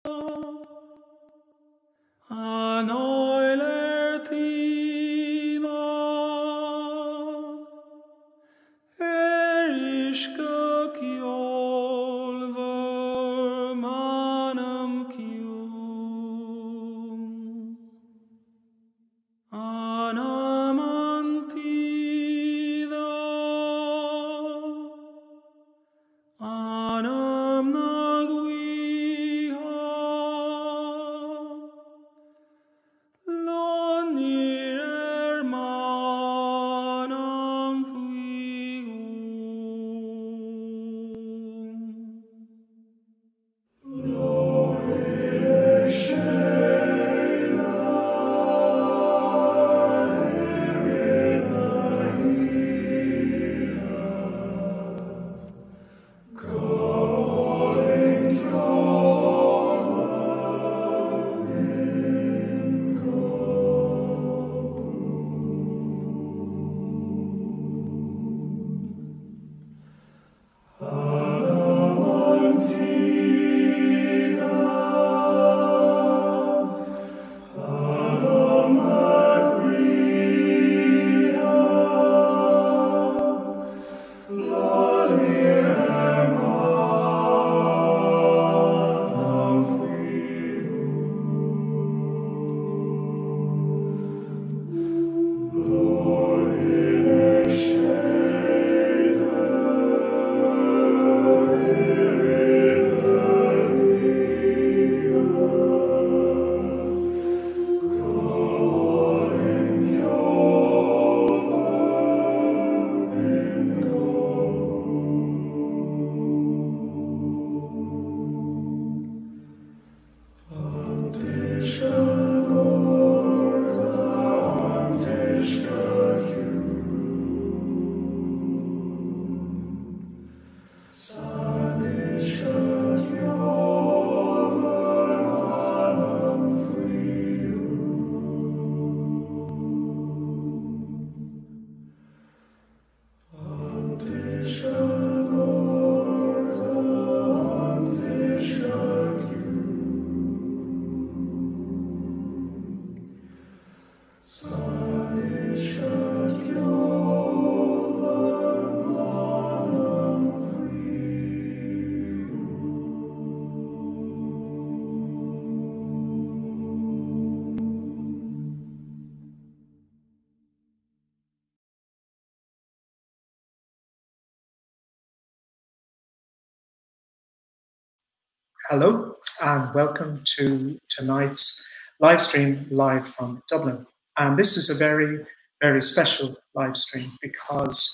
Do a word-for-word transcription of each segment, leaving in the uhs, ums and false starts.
Hello and welcome to tonight's live stream live from Dublin. And this is a very, very special live stream because,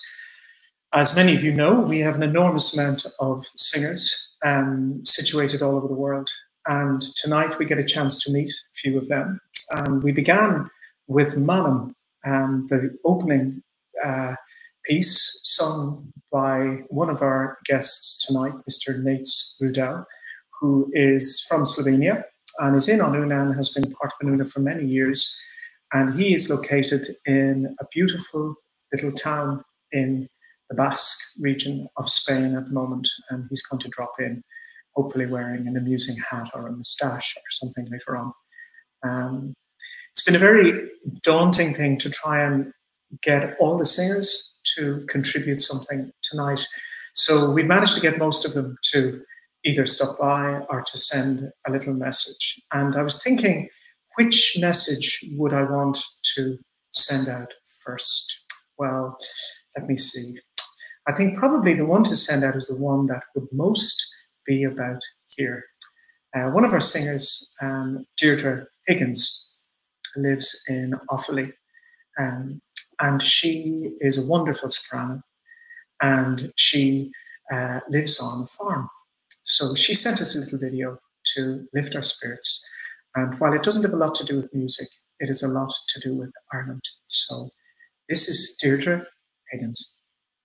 as many of you know, we have an enormous amount of singers um, situated all over the world. And tonight we get a chance to meet a few of them. Um, we began with M'ANAM, um, the opening uh, piece sung by one of our guests tonight, Mister Nejc Rudel, who is from Slovenia and is in ANÚNA and has been part of ANÚNA for many years. And he is located in a beautiful little town in the Basque region of Spain at the moment. And he's going to drop in, hopefully wearing an amusing hat or a moustache or something later on. Um, it's been a very daunting thing to try and get all the singers to contribute something tonight. So we've managed to get most of them to either stop by or to send a little message. And I was thinking, which message would I want to send out first? Well, let me see. I think probably the one to send out is the one that would most be about here. Uh, one of our singers, um, Deirdre Higgins, lives in Offaly, um, and she is a wonderful soprano, and she uh, lives on a farm. So she sent us a little video to lift our spirits. And while it doesn't have a lot to do with music, it has a lot to do with Ireland. So this is Deirdre Higgins.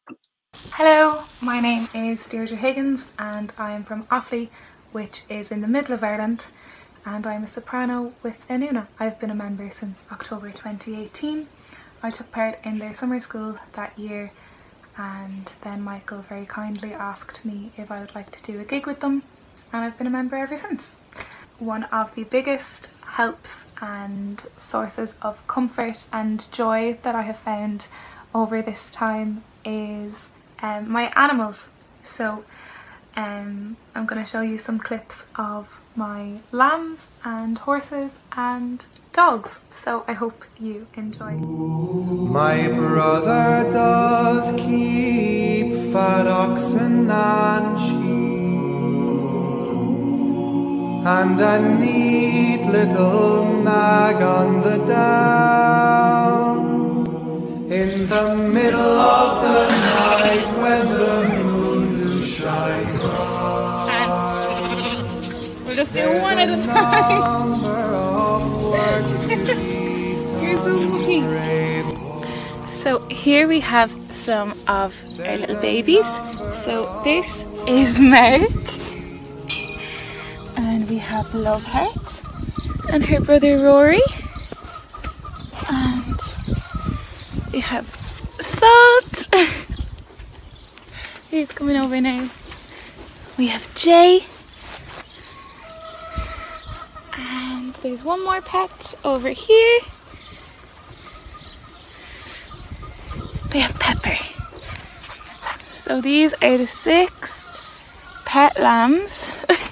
Hello, my name is Deirdre Higgins and I am from Offaly, which is in the middle of Ireland, and I'm a soprano with ANÚNA. I've been a member since October twenty eighteen. I took part in their summer school that year, and then Michael very kindly asked me if I would like to do a gig with them, and I've been a member ever since. one of the biggest helps and sources of comfort and joy that I have found over this time is um, my animals. So um, I'm going to show you some clips of my lambs and horses and dogs, so I hope you enjoy. My brother does keep fat oxen and sheep, and a neat little nag on the down. In the middle of the night when the moon do shine bright, we'll just do one at a time. So here we have some of our little babies. So this is Mark, and we have Loveheart and her brother Rory, and we have Salt. He's coming over now. We have Jay, and there's one more pet over here. We have Pepper. So these are the six pet lambs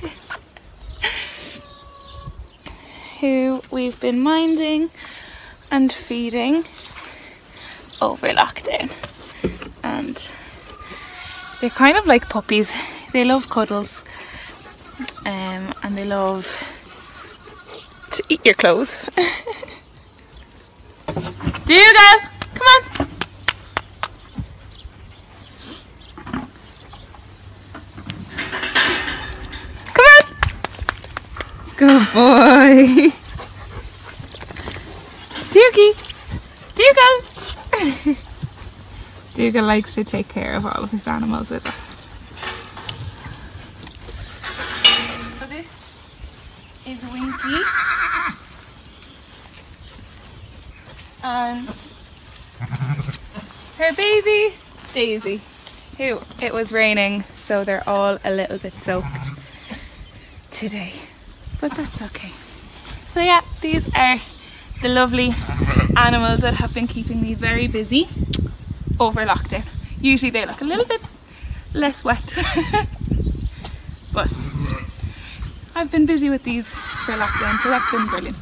who we've been minding and feeding over lockdown. And they're kind of like puppies. They love cuddles, um, and they love to eat your clothes. Dougal, come on. Come on. Good boy. Dougie. Dougal. Dougal likes to take care of all of his animals with us. So this is Winky. And her baby, Daisy, who it was raining, so they're all a little bit soaked today. But that's okay. So yeah, these are the lovely animals that have been keeping me very busy over lockdown. Usually they look a little bit less wet. But I've been busy with these for lockdown, so that's been brilliant.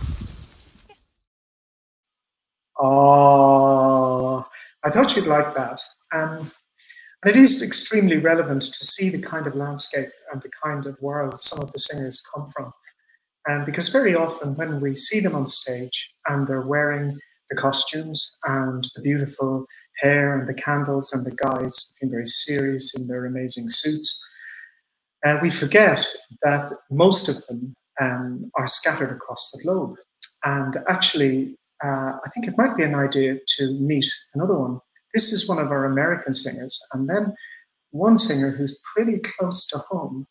Oh, I thought you'd like that. Um, and it is extremely relevant to see the kind of landscape and the kind of world some of the singers come from. Um, because very often when we see them on stage and they're wearing the costumes and the beautiful hair and the candles and the guys looking very serious in their amazing suits, uh, we forget that most of them um, are scattered across the globe. And actually, uh, I think it might be an idea to meet another one. This is one of our American singers, and then one singer who's pretty close to home.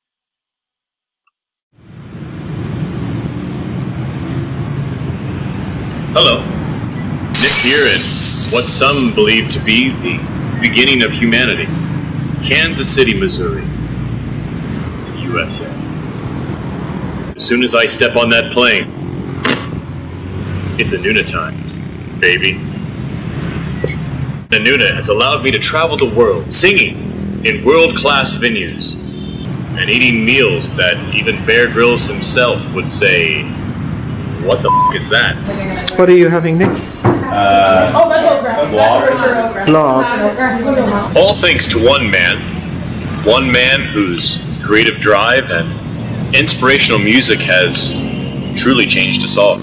Hello, Nick here in what some believe to be the beginning of humanity, Kansas City, Missouri, U S A. As soon as I step on that plane, it's ANÚNA time, baby. ANÚNA has allowed me to travel the world, singing in world-class venues, and eating meals that even Bear Grylls himself would say, what the f*** is that? What are you having, Nick? Uh, oh, that's okra. Log. Log. All thanks to one man, one man whose creative drive and inspirational music has truly changed us all.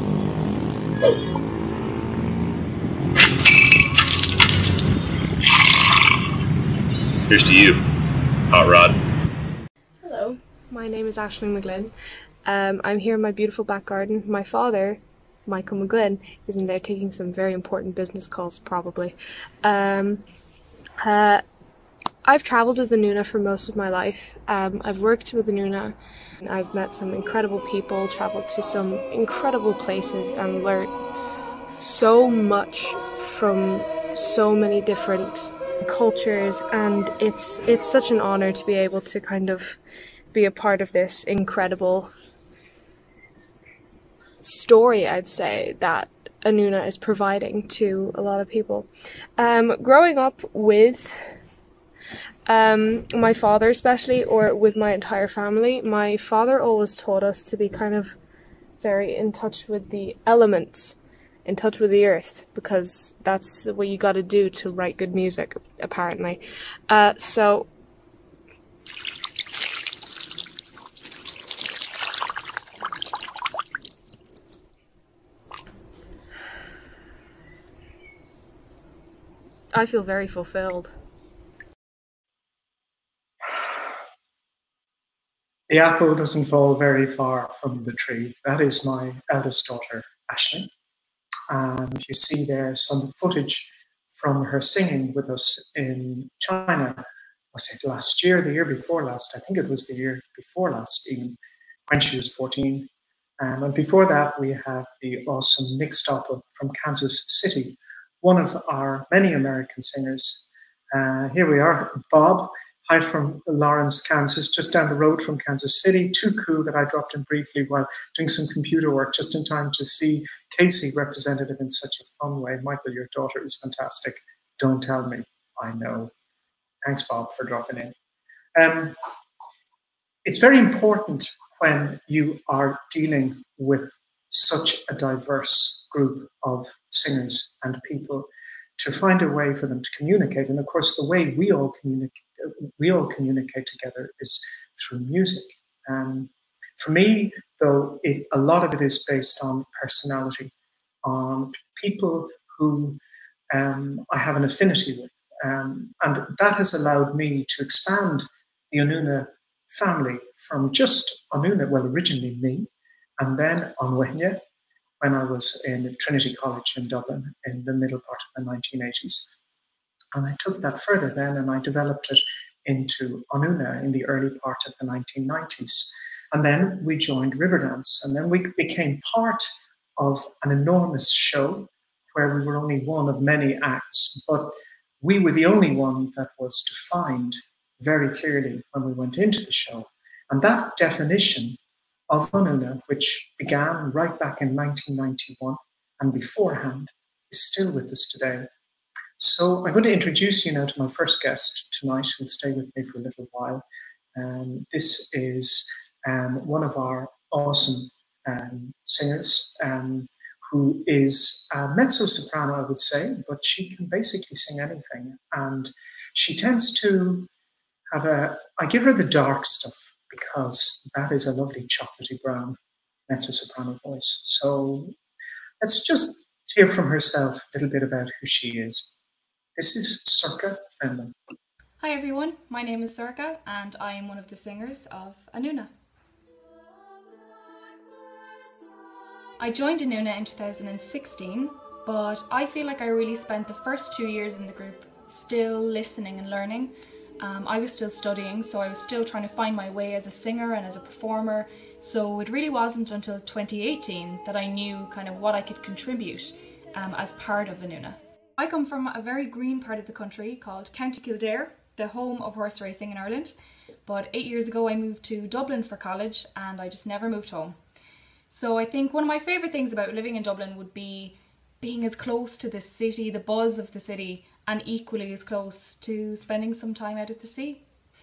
Here's to you, Hot Rod. Hello, my name is McGlynn. Um, I'm here in my beautiful back garden. My father, Michael McGlynn, is in there taking some very important business calls, probably. Um, uh, I've travelled with ANÚNA for most of my life. Um, I've worked with ANÚNA. I've met some incredible people, travelled to some incredible places, and learned so much from so many different cultures, and it's it's such an honour to be able to kind of be a part of this incredible story, I'd say, that ANÚNA is providing to a lot of people. Um, growing up with um, my father especially, or with my entire family, my father always taught us to be kind of very in touch with the elements, in touch with the earth, because that's what you got to do to write good music, apparently. Uh, so I feel very fulfilled. The apple doesn't fall very far from the tree. That is my eldest daughter, Aisling. And you see there some footage from her singing with us in China. Was it last year, the year before last? I think it was the year before last, even when she was fourteen. Um, and before that, we have the awesome Nick Stoppel from Kansas City, one of our many American singers. Uh, here we are, Bob. Hi from Lawrence, Kansas, just down the road from Kansas City. Too cool that I dropped in briefly while doing some computer work, just in time to see Casey representative in such a fun way. Michael, your daughter is fantastic. Don't tell me. I know. Thanks, Bob, for dropping in. Um, it's very important when you are dealing with such a diverse group of singers and people to find a way for them to communicate. And of course, the way we all communicate, we all communicate together is through music. Um, for me, though, it, a lot of it is based on personality, on people who um, I have an affinity with. Um, and that has allowed me to expand the ANÚNA family from just ANÚNA, well, originally me, and then Anwenya, when I was in Trinity College in Dublin in the middle part of the nineteen eighties. And I took that further then and I developed it into ANÚNA in the early part of the nineteen nineties. And then we joined Riverdance, and then we became part of an enormous show where we were only one of many acts, but we were the only one that was defined very clearly when we went into the show. And that definition of ANÚNA, which began right back in nineteen ninety-one and beforehand, is still with us today. So I'm going to introduce you now to my first guest tonight, who'll stay with me for a little while. Um, this is um, one of our awesome um, singers, um, who is a mezzo-soprano, I would say, but she can basically sing anything. And she tends to have a, I give her the dark stuff, because that is a lovely chocolatey brown mezzo-soprano voice. So let's just hear from herself a little bit about who she is. This is Sorcha Fenlon. Hi everyone, my name is Sorcha and I am one of the singers of ANÚNA. I joined ANÚNA in two thousand sixteen, but I feel like I really spent the first two years in the group still listening and learning. Um, I was still studying, so I was still trying to find my way as a singer and as a performer, so it really wasn't until twenty eighteen that I knew kind of what I could contribute um, as part of ANÚNA. I come from a very green part of the country called County Kildare, the home of horse racing in Ireland, but eight years ago I moved to Dublin for college and I just never moved home. So I think one of my favourite things about living in Dublin would be being as close to the city, the buzz of the city, and equally as close to spending some time out at the sea.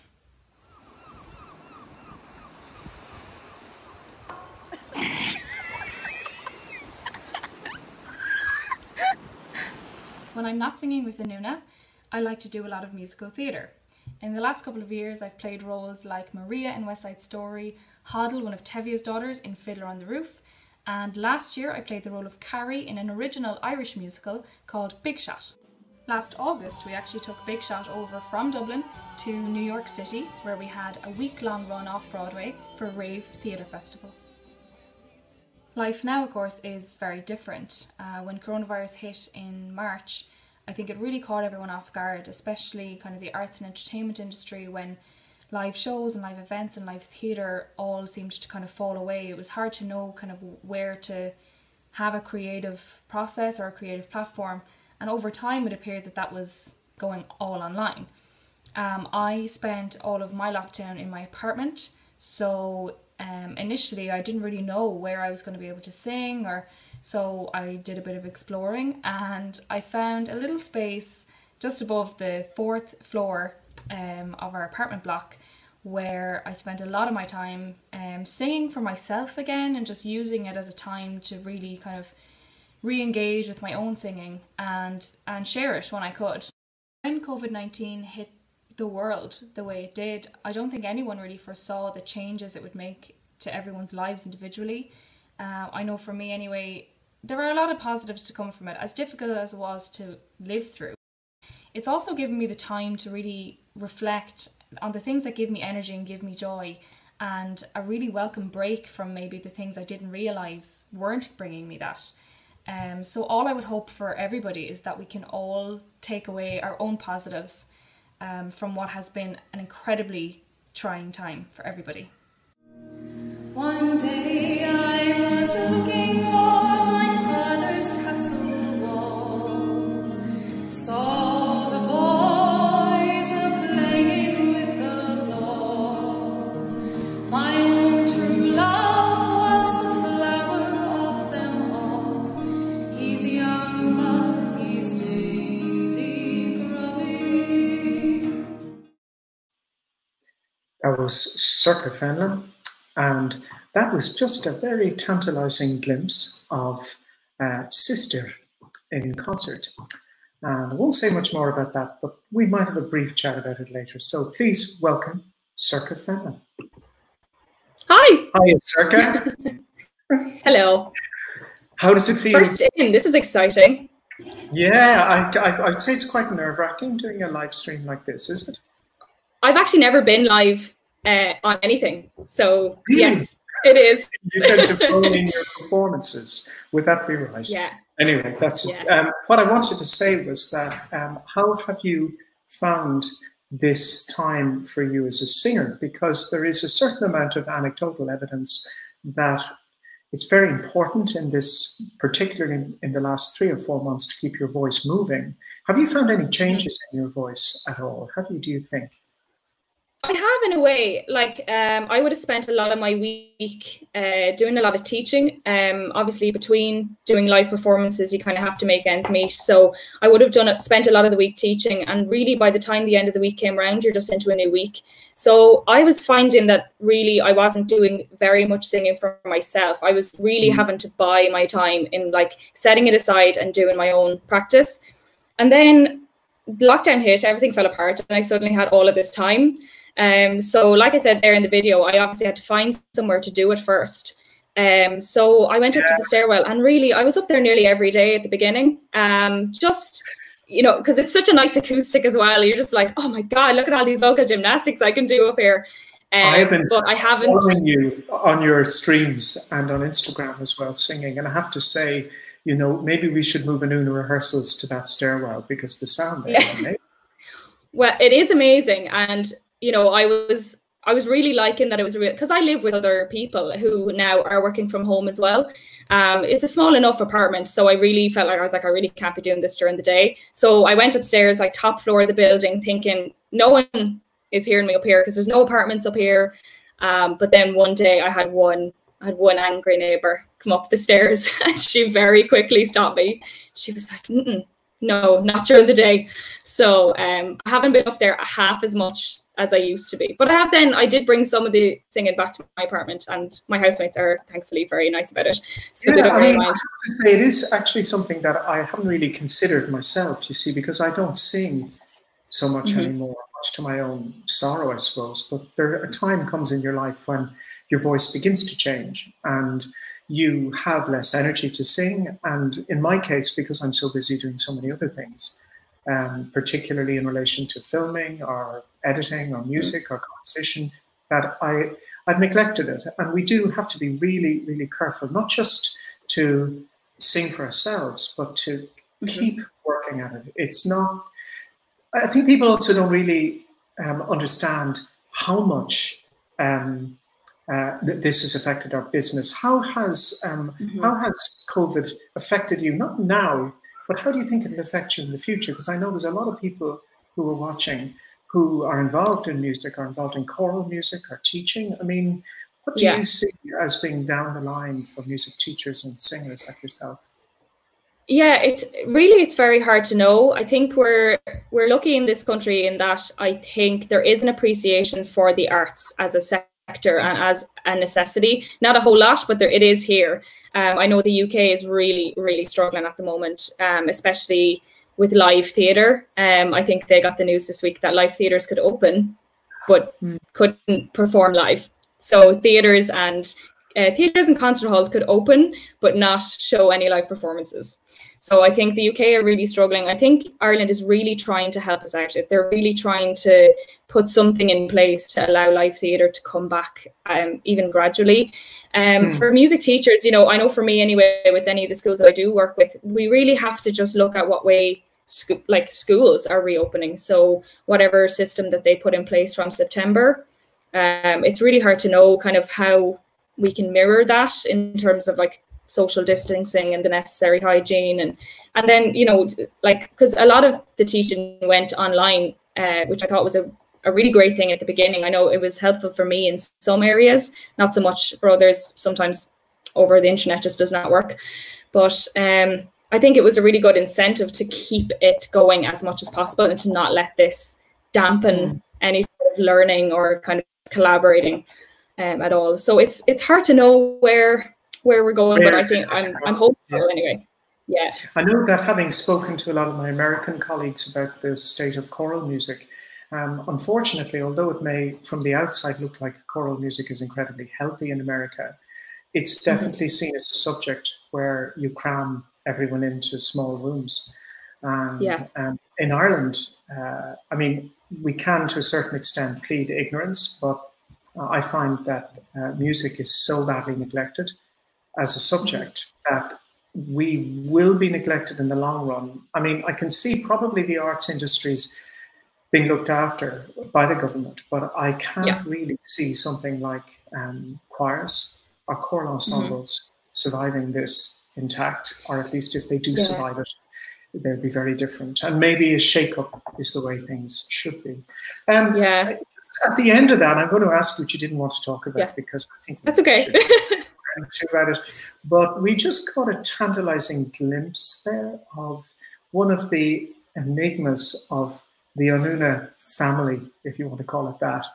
When I'm not singing with ANÚNA, I like to do a lot of musical theatre. In the last couple of years I've played roles like Maria in West Side Story, Hoddle, one of Tevia's daughters, in Fiddler on the Roof, and last year I played the role of Carrie in an original Irish musical called Big Shot. Last August we actually took Big Shot over from Dublin to New York City, where we had a week-long run off Broadway for Rave Theatre Festival. Life now, of course, is very different. Uh, when coronavirus hit in March, I think it really caught everyone off guard, especially kind of the arts and entertainment industry, when live shows and live events and live theatre all seemed to kind of fall away. It was hard to know kind of where to have a creative process or a creative platform, and over time it appeared that that was going all online. Um, I spent all of my lockdown in my apartment, so Um, initially, I didn't really know where I was going to be able to sing, or so I did a bit of exploring, and I found a little space just above the fourth floor um, of our apartment block, where I spent a lot of my time um, singing for myself again, and just using it as a time to really kind of re-engage with my own singing and and share it when I could. When COVID nineteen hit the world the way it did, I don't think anyone really foresaw the changes it would make to everyone's lives individually. Uh, I know for me anyway, there are a lot of positives to come from it, as difficult as it was to live through. It's also given me the time to really reflect on the things that give me energy and give me joy, and a really welcome break from maybe the things I didn't realise weren't bringing me that. Um, so all I would hope for everybody is that we can all take away our own positives um, from what has been an incredibly trying time for everybody. One day I was looking o'er my father's castle wall, saw the boys a-playing with the ball. My own true love was the flower of them all. He's young, but he's daily growing. That was Sorcha Fenlon, and that was just a very tantalizing glimpse of uh, Sister in concert. And I won't say much more about that, but we might have a brief chat about it later. So please welcome Sorcha Fenlon. Hi. Hi, Sorcha. Hello. How does it feel? First in, this is exciting. Yeah, I, I, I'd say it's quite nerve-wracking doing a live stream like this, is it? I've actually never been live uh, on anything, so Really? Yes, it is. You tend to phone in your performances. Would that be right? Yeah. Anyway, that's Yeah. um, what I wanted to say was that um, how have you found this time for you as a singer? Because there is a certain amount of anecdotal evidence that it's very important in this, particularly in, in the last three or four months, to keep your voice moving. Have you found any changes in your voice at all? Have you, do you think? I have, in a way. Like, um, I would have spent a lot of my week uh, doing a lot of teaching. Um, obviously, between doing live performances, you kind of have to make ends meet. So I would have done it, spent a lot of the week teaching, and really by the time the end of the week came around, you're just into a new week. So I was finding that really I wasn't doing very much singing for myself. I was really mm-hmm. having to buy my time in like setting it aside and doing my own practice. And then lockdown hit, everything fell apart, and I suddenly had all of this time. Um, so like I said there in the video, I obviously had to find somewhere to do it first. Um, so I went up to the stairwell, and really I was up there nearly every day at the beginning. Um, just, you know, because it's such a nice acoustic as well. You're just like, oh my God, look at all these vocal gymnastics I can do up here. Um, I have been but I haven't following you on your streams and on Instagram as well, singing. And I have to say, you know, maybe we should move ANÚNA rehearsals to that stairwell, because the sound there is amazing. Well, it is amazing. And you know, I was I was really liking that it was real, because I live with other people who now are working from home as well. Um, it's a small enough apartment, so I really felt like I was like, I really can't be doing this during the day. So I went upstairs, like top floor of the building, thinking no one is hearing me up here because there's no apartments up here. Um, but then one day I had one I had one angry neighbor come up the stairs, and she very quickly stopped me. She was like, Mm-mm, no, not during the day. So um, I haven't been up there half as much as I used to be. But I have then, I did bring some of the singing back to my apartment, and my housemates are thankfully very nice about it. So yeah, they don't I really mean, mind. I have to say, it is actually something that I haven't really considered myself, you see, because I don't sing so much mm-hmm. anymore, much to my own sorrow, I suppose. But there a time comes in your life when your voice begins to change, and you have less energy to sing. And in my case, because I'm so busy doing so many other things, um, particularly in relation to filming or editing or music or composition, that I, I've neglected it. And we do have to be really, really careful, not just to sing for ourselves, but to mm-hmm. keep working at it. It's not, I think people also don't really um, understand how much um, uh, th this has affected our business. How has, um, mm-hmm. how has COVID affected you? Not now, but how do you think it'll affect you in the future? Because I know there's a lot of people who are watching who are involved in music, are involved in choral music, or teaching. I mean, What do Yeah. you see as being down the line for music teachers and singers like yourself? Yeah, it's really, it's very hard to know. I think we're we're lucky in this country in that I think there is an appreciation for the arts as a sector and as a necessity. Not a whole lot, but there it is here. Um, I know the U K is really, really struggling at the moment, um, especially with live theatre. Um, I think they got the news this week that live theatres could open, but mm. couldn't perform live. So theatres and Uh, theatres and concert halls could open, but not show any live performances. So I think the U K are really struggling. I think Ireland is really trying to help us out. They're really trying to put something in place to allow live theatre to come back, um, even gradually. Um, mm. For music teachers, you know, I know for me anyway, with any of the schools that I do work with, we really have to just look at what way sco like schools are reopening. So whatever system that they put in place from September, um, it's really hard to know kind of how we can mirror that in terms of like social distancing and the necessary hygiene, and and then, you know, like, because a lot of the teaching went online, uh, which I thought was a, a really great thing at the beginning. I know it was helpful for me in some areas, not so much for others. Sometimes over the internet just does not work, but um, I think it was a really good incentive to keep it going as much as possible and to not let this dampen mm. any sort of learning or kind of collaborating um, at all. So it's it's hard to know where where we're going, where but I think I'm I'm hopeful yeah. anyway. Yeah. I know that having spoken to a lot of my American colleagues about the state of choral music, um, unfortunately, although it may from the outside look like choral music is incredibly healthy in America, it's definitely mm-hmm. seen as a subject where you cram everyone into small rooms. Um, yeah. Um, in Ireland, uh, I mean, we can to a certain extent plead ignorance, but uh, I find that uh, music is so badly neglected as a subject that we will be neglected in the long run. I mean, I can see probably the arts industries being looked after by the government, but I can't yeah. really see something like um, choirs or choral ensembles mm-hmm. surviving this intact, or at least if they do yeah. survive it, they'll be very different. And maybe a shake-up is the way things should be. Um, yeah. At the end of that, I'm going to ask what you didn't want to talk about, yeah. because I think that's okay. about it. But we just got a tantalizing glimpse there of one of the enigmas of the ANÚNA family, if you want to call it that.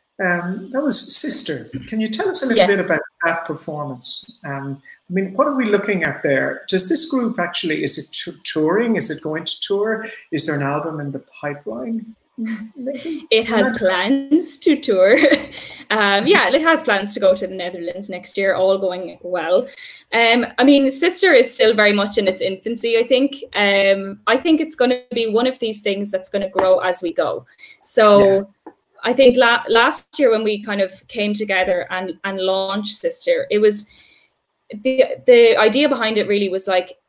Um, that was Sister. Can you tell us a little yeah. bit about that performance? Um, I mean, what are we looking at there? Does this group actually, is it touring? Is it going to tour? Is there an album in the pipeline? Maybe? It has plans to tour. um, yeah, it has plans to go to the Netherlands next year, all going well. Um, I mean, Sister is still very much in its infancy, I think. Um, I think it's going to be one of these things that's going to grow as we go. So yeah. I think la last year when we kind of came together and, and launched Sister, it was, the, the idea behind it really was like,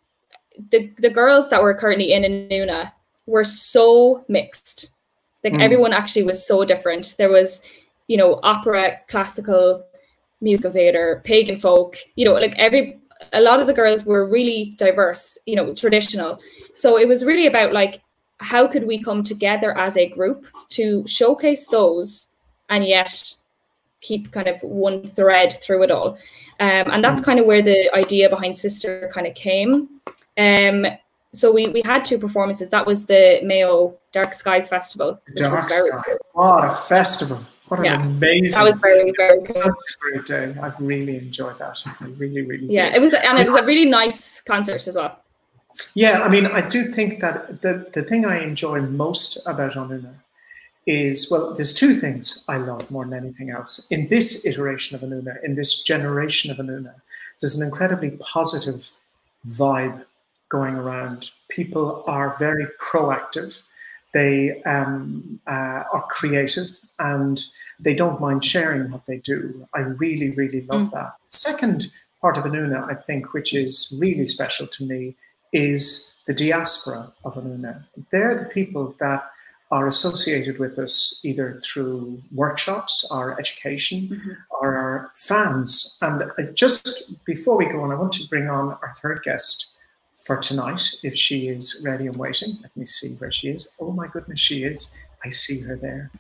the, the girls that were currently in ANÚNA were so mixed. Like mm. everyone actually was so different. There was, you know, opera, classical, musical theatre, pagan folk, you know, like every, a lot of the girls were really diverse, you know, traditional. So it was really about like, how could we come together as a group to showcase those and yet keep kind of one thread through it all. Um, and that's mm. kind of where the idea behind Sister kind of came. Um, So we, we had two performances. That was the Mayo Dark Skies Festival. Dark Sky. What a festival. What yeah. an amazing. That was very, very good. Such a great day. I've really enjoyed that. I really, really Yeah, did. it was, and it was a really nice concert as well. Yeah, I mean, I do think that the, the thing I enjoy most about ANÚNA is, well, there's two things I love more than anything else. In this iteration of ANÚNA, in this generation of ANÚNA, there's an incredibly positive vibe going around. People are very proactive. They um, uh, are creative and they don't mind sharing what they do. I really, really love mm. that. Second part of ANÚNA, I think, which is really special to me, is the diaspora of ANÚNA. They're the people that are associated with us either through workshops or education mm-hmm. or our fans. And just before we go on, I want to bring on our third guest for tonight, if she is ready and waiting. Let me see where she is. Oh my goodness, she is. I see her there.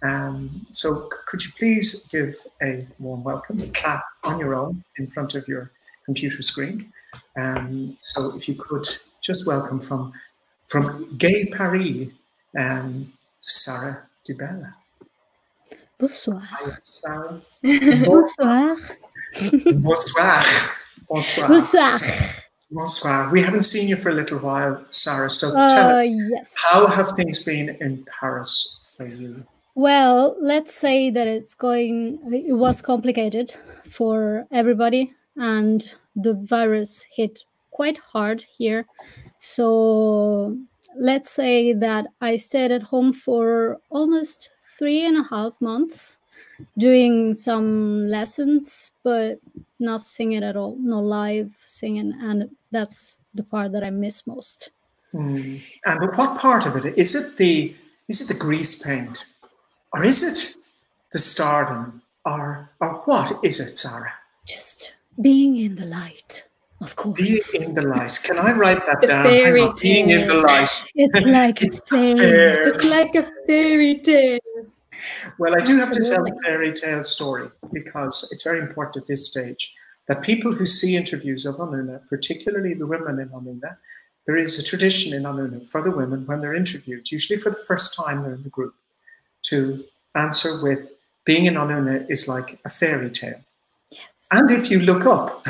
Um, so could you please give a warm welcome, a clap on your own in front of your computer screen. Um, so if you could just welcome from, from Gay Paris, um, Sara Dubella. Bonsoir. Hi, Sara. Bonsoir. Bonsoir. Bonsoir. Bonsoir. Bonsoir. We haven't seen you for a little while, Sara, so Uh, tell us, yes. how have things been in Paris for you? Well, let's say that it's going, it was complicated for everybody, and the virus hit quite hard here. So let's say that I stayed at home for almost three and a half months, doing some lessons, but not singing at all, no live singing, and that's the part that I miss most. Mm. And but what part of it is it? The is it the grease paint, or is it the stardom, or or what is it, Sara? Just being in the light, of course. Being in the light. Can I write that The down? fairy Hang on. Being in the light. It's like a fairy. Fair. It's like a fairy tale. Well, I do have to tell Absolutely. a fairy tale story because it's very important at this stage that people who see interviews of ANÚNA, particularly the women in ANÚNA, there is a tradition in ANÚNA for the women when they're interviewed, usually for the first time they're in the group, to answer with being in ANÚNA is like a fairy tale. Yes. And if you look up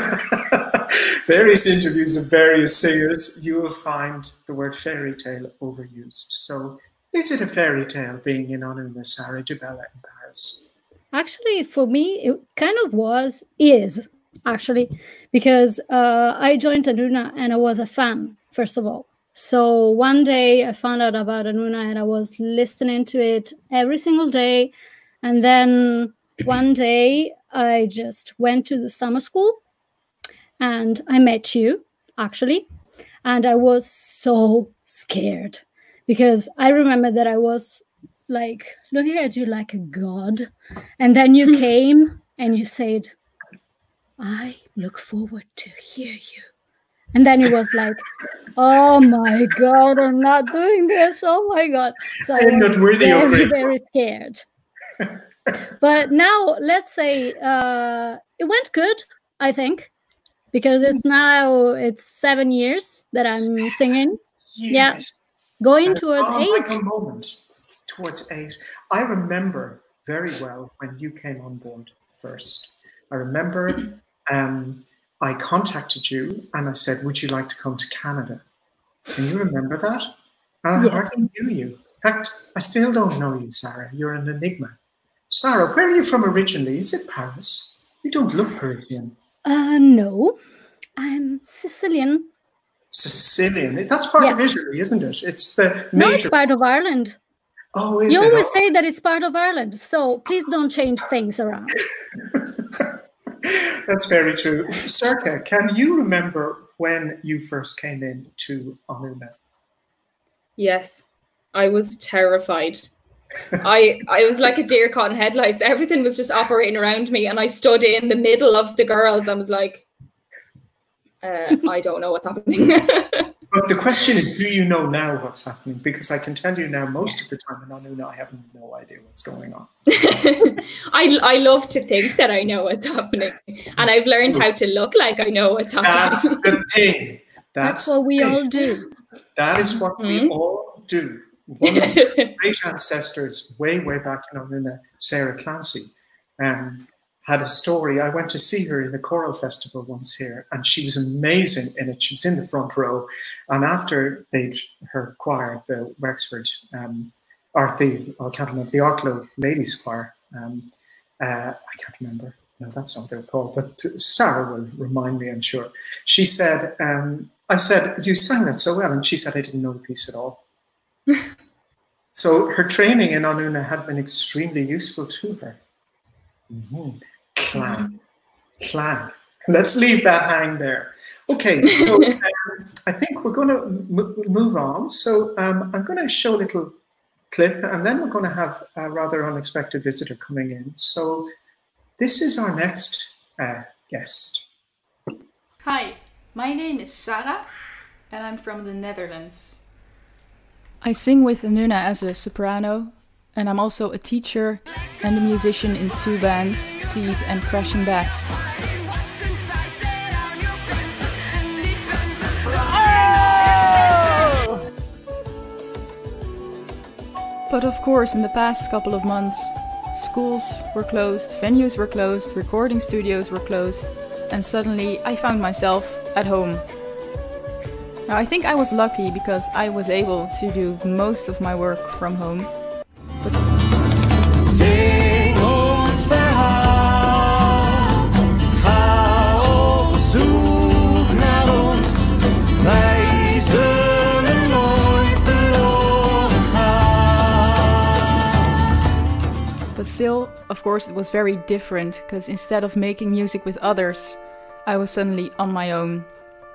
various interviews of various singers, you will find the word fairy tale overused. So is it a fairy tale being in ANÚNA, Sara Dubella in Paris? Actually, for me, it kind of was, is, actually, because uh, I joined ANÚNA and I was a fan, first of all. So one day I found out about ANÚNA and I was listening to it every single day. And then one day I just went to the summer school and I met you, actually. And I was so scared because I remember that I was like looking at you like a god. And then you came and you said, I look forward to hear you. And then it was like, oh my God, I'm not doing this. Oh my God. So I I'm was not worthy of very, it. very scared. But now let's say uh, it went good, I think, because it's now it's seven years that I'm singing. Yeah. Yes. Going And towards oh, eight. like a moment towards eight. I remember very well when you came on board first. I remember um, I contacted you and I said, would you like to come to Canada? Can you remember that? And I Yes. hardly knew you. In fact, I still don't know you, Sara. You're an enigma. Sara, where are you from originally? Is it Paris? You don't look Parisian. Uh, no, I'm Sicilian. Sicilian. That's part Yeah. of Italy, isn't it? It's the No, it's major. part of Ireland. Oh, is You it? always Oh. say that it's part of Ireland, so please don't change things around. That's very true. Sorcha, can you remember when you first came in to ANÚNA? Yes, I was terrified. I I was like a deer caught in headlights. Everything was just operating around me, and I stood in the middle of the girls. I was like, uh, I don't know what's happening. But the question is, do you know now what's happening? Because I can tell you now, most of the time in ANÚNA, I have no idea what's going on. I, I love to think that I know what's happening. And I've learned how to look like I know what's happening. That's the thing. That's That's what we the thing. all do. That is what we Mhm. all do. One of the great ancestors, way, way back in ANÚNA, Sarah Clancy, um, had a story. I went to see her in the choral festival once here, and she was amazing in it. She was in the front row, and after they'd her choir, the Wexford, um, or the I can't remember the Arklow Ladies Choir. Um, uh, I can't remember. No, that's not what they were called. But Sara will remind me, I'm sure. She said, um, "I said you sang that so well," and she said, "I didn't know the piece at all." So her training in ANÚNA had been extremely useful to her. Mm-hmm. Clang, clang. Let's leave that hang there. Okay, so um, I think we're going to move on. So um, I'm going to show a little clip, and then we're going to have a rather unexpected visitor coming in. So this is our next uh, guest. Hi, my name is Sara, and I'm from the Netherlands. I sing with ANÚNA as a soprano, and I'm also a teacher and a musician in two bands, Seed and Crashing Bats. But of course, in the past couple of months, schools were closed, venues were closed, recording studios were closed, and suddenly I found myself at home. Now, I think I was lucky because I was able to do most of my work from home. But But still, of course, it was very different, because instead of making music with others, I was suddenly on my own.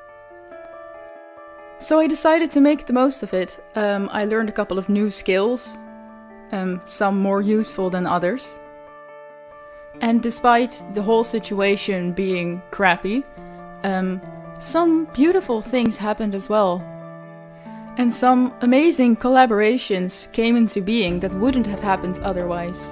So I decided to make the most of it. Um, I learned a couple of new skills, um, some more useful than others. And despite the whole situation being crappy, um, some beautiful things happened as well. And some amazing collaborations came into being that wouldn't have happened otherwise.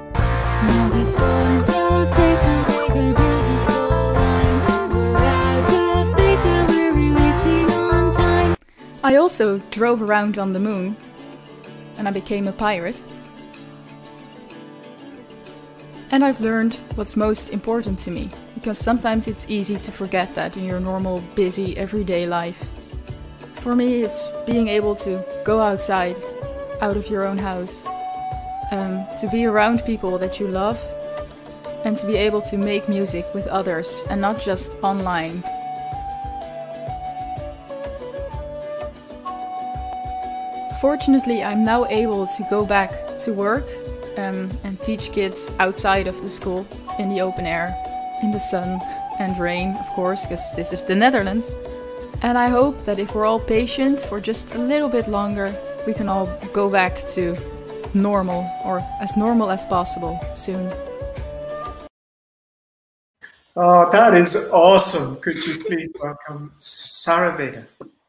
I also drove around on the moon, and I became a pirate. And I've learned what's most important to me, because sometimes it's easy to forget that in your normal, busy, everyday life. For me, it's being able to go outside, out of your own house, um, to be around people that you love, and to be able to make music with others, and not just online. Fortunately, I'm now able to go back to work um, and teach kids outside of the school, in the open air, in the sun and rain, of course, because this is the Netherlands. And I hope that if we're all patient for just a little bit longer, we can all go back to normal, or as normal as possible, soon. Oh, that is awesome. Could you please welcome Sara Weeda?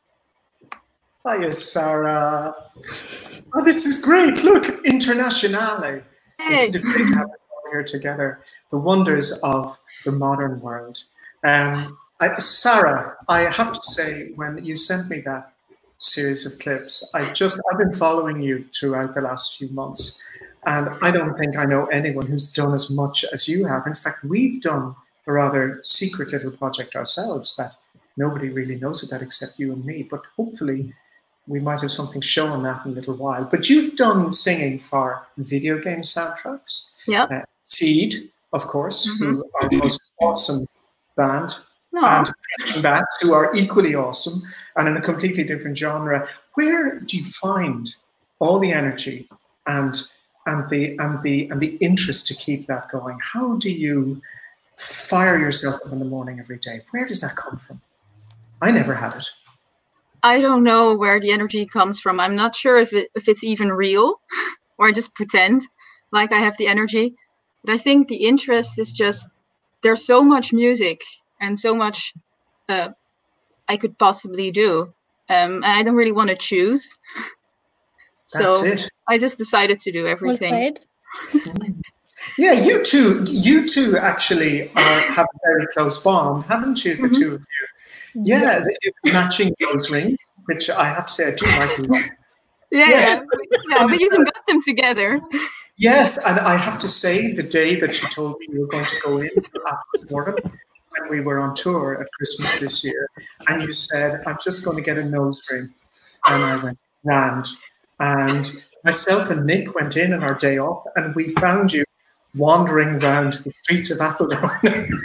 Hiya, Sara. Oh, this is great. Look, internationale. Hey. It's great to have us all here together. The wonders of the modern world. Um, I, Sara, I have to say, when you sent me that series of clips, I just, I've been following you throughout the last few months, and I don't think I know anyone who's done as much as you have. In fact, we've done a rather secret little project ourselves that nobody really knows about except you and me, but hopefully we might have something show on that in a little while. But you've done singing for video game soundtracks. Yeah. Uh, Seed, of course, mm-hmm. who are the most awesome band, Aww. and Bats, who are equally awesome and in a completely different genre. Where do you find all the energy and and the and the and the interest to keep that going? How do you fire yourself up in the morning every day? Where does that come from? I never had it. I don't know where the energy comes from. I'm not sure if it if it's even real, or I just pretend like I have the energy. But I think the interest is just, there's so much music and so much uh, I could possibly do. Um, and I don't really want to choose. That's so it. I just decided to do everything. Yeah, you two, you two actually are, have a very close bond, haven't you, the mm-hmm. two of you? Yeah, yes. Matching those rings, which I have to say I do like a lot. Yeah, yes. yeah, but you even got them together. Yes, and I have to say, the day that you told me you were going to go in after Mortem, when we were on tour at Christmas this year, and you said, I'm just going to get a nose ring. And I went, grand. And myself and Nick went in on our day off, and we found you wandering around the streets of Appledore.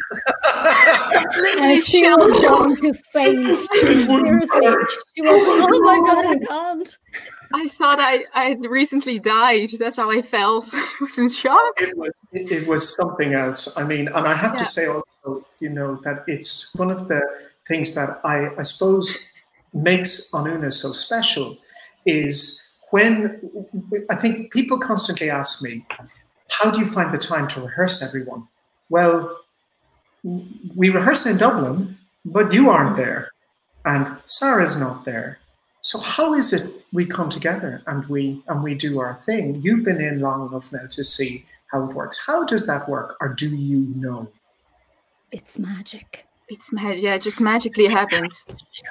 And she was going to faint. Seriously. She was, oh my God, I can't. I thought I, I had recently died. That's how I felt. I was in shock. It was, it, it was something else. I mean, and I have yeah. to say also, you know, that it's one of the things that I, I suppose makes ANÚNA so special is when, I think people constantly ask me, how do you find the time to rehearse everyone? Well, we rehearse in Dublin, but you aren't there. And Sara's not there. So how is it we come together and we and we do our thing? You've been in long enough now to see how it works. How does that work, or do you know? It's magic. It's magic. Yeah, it just magically happens.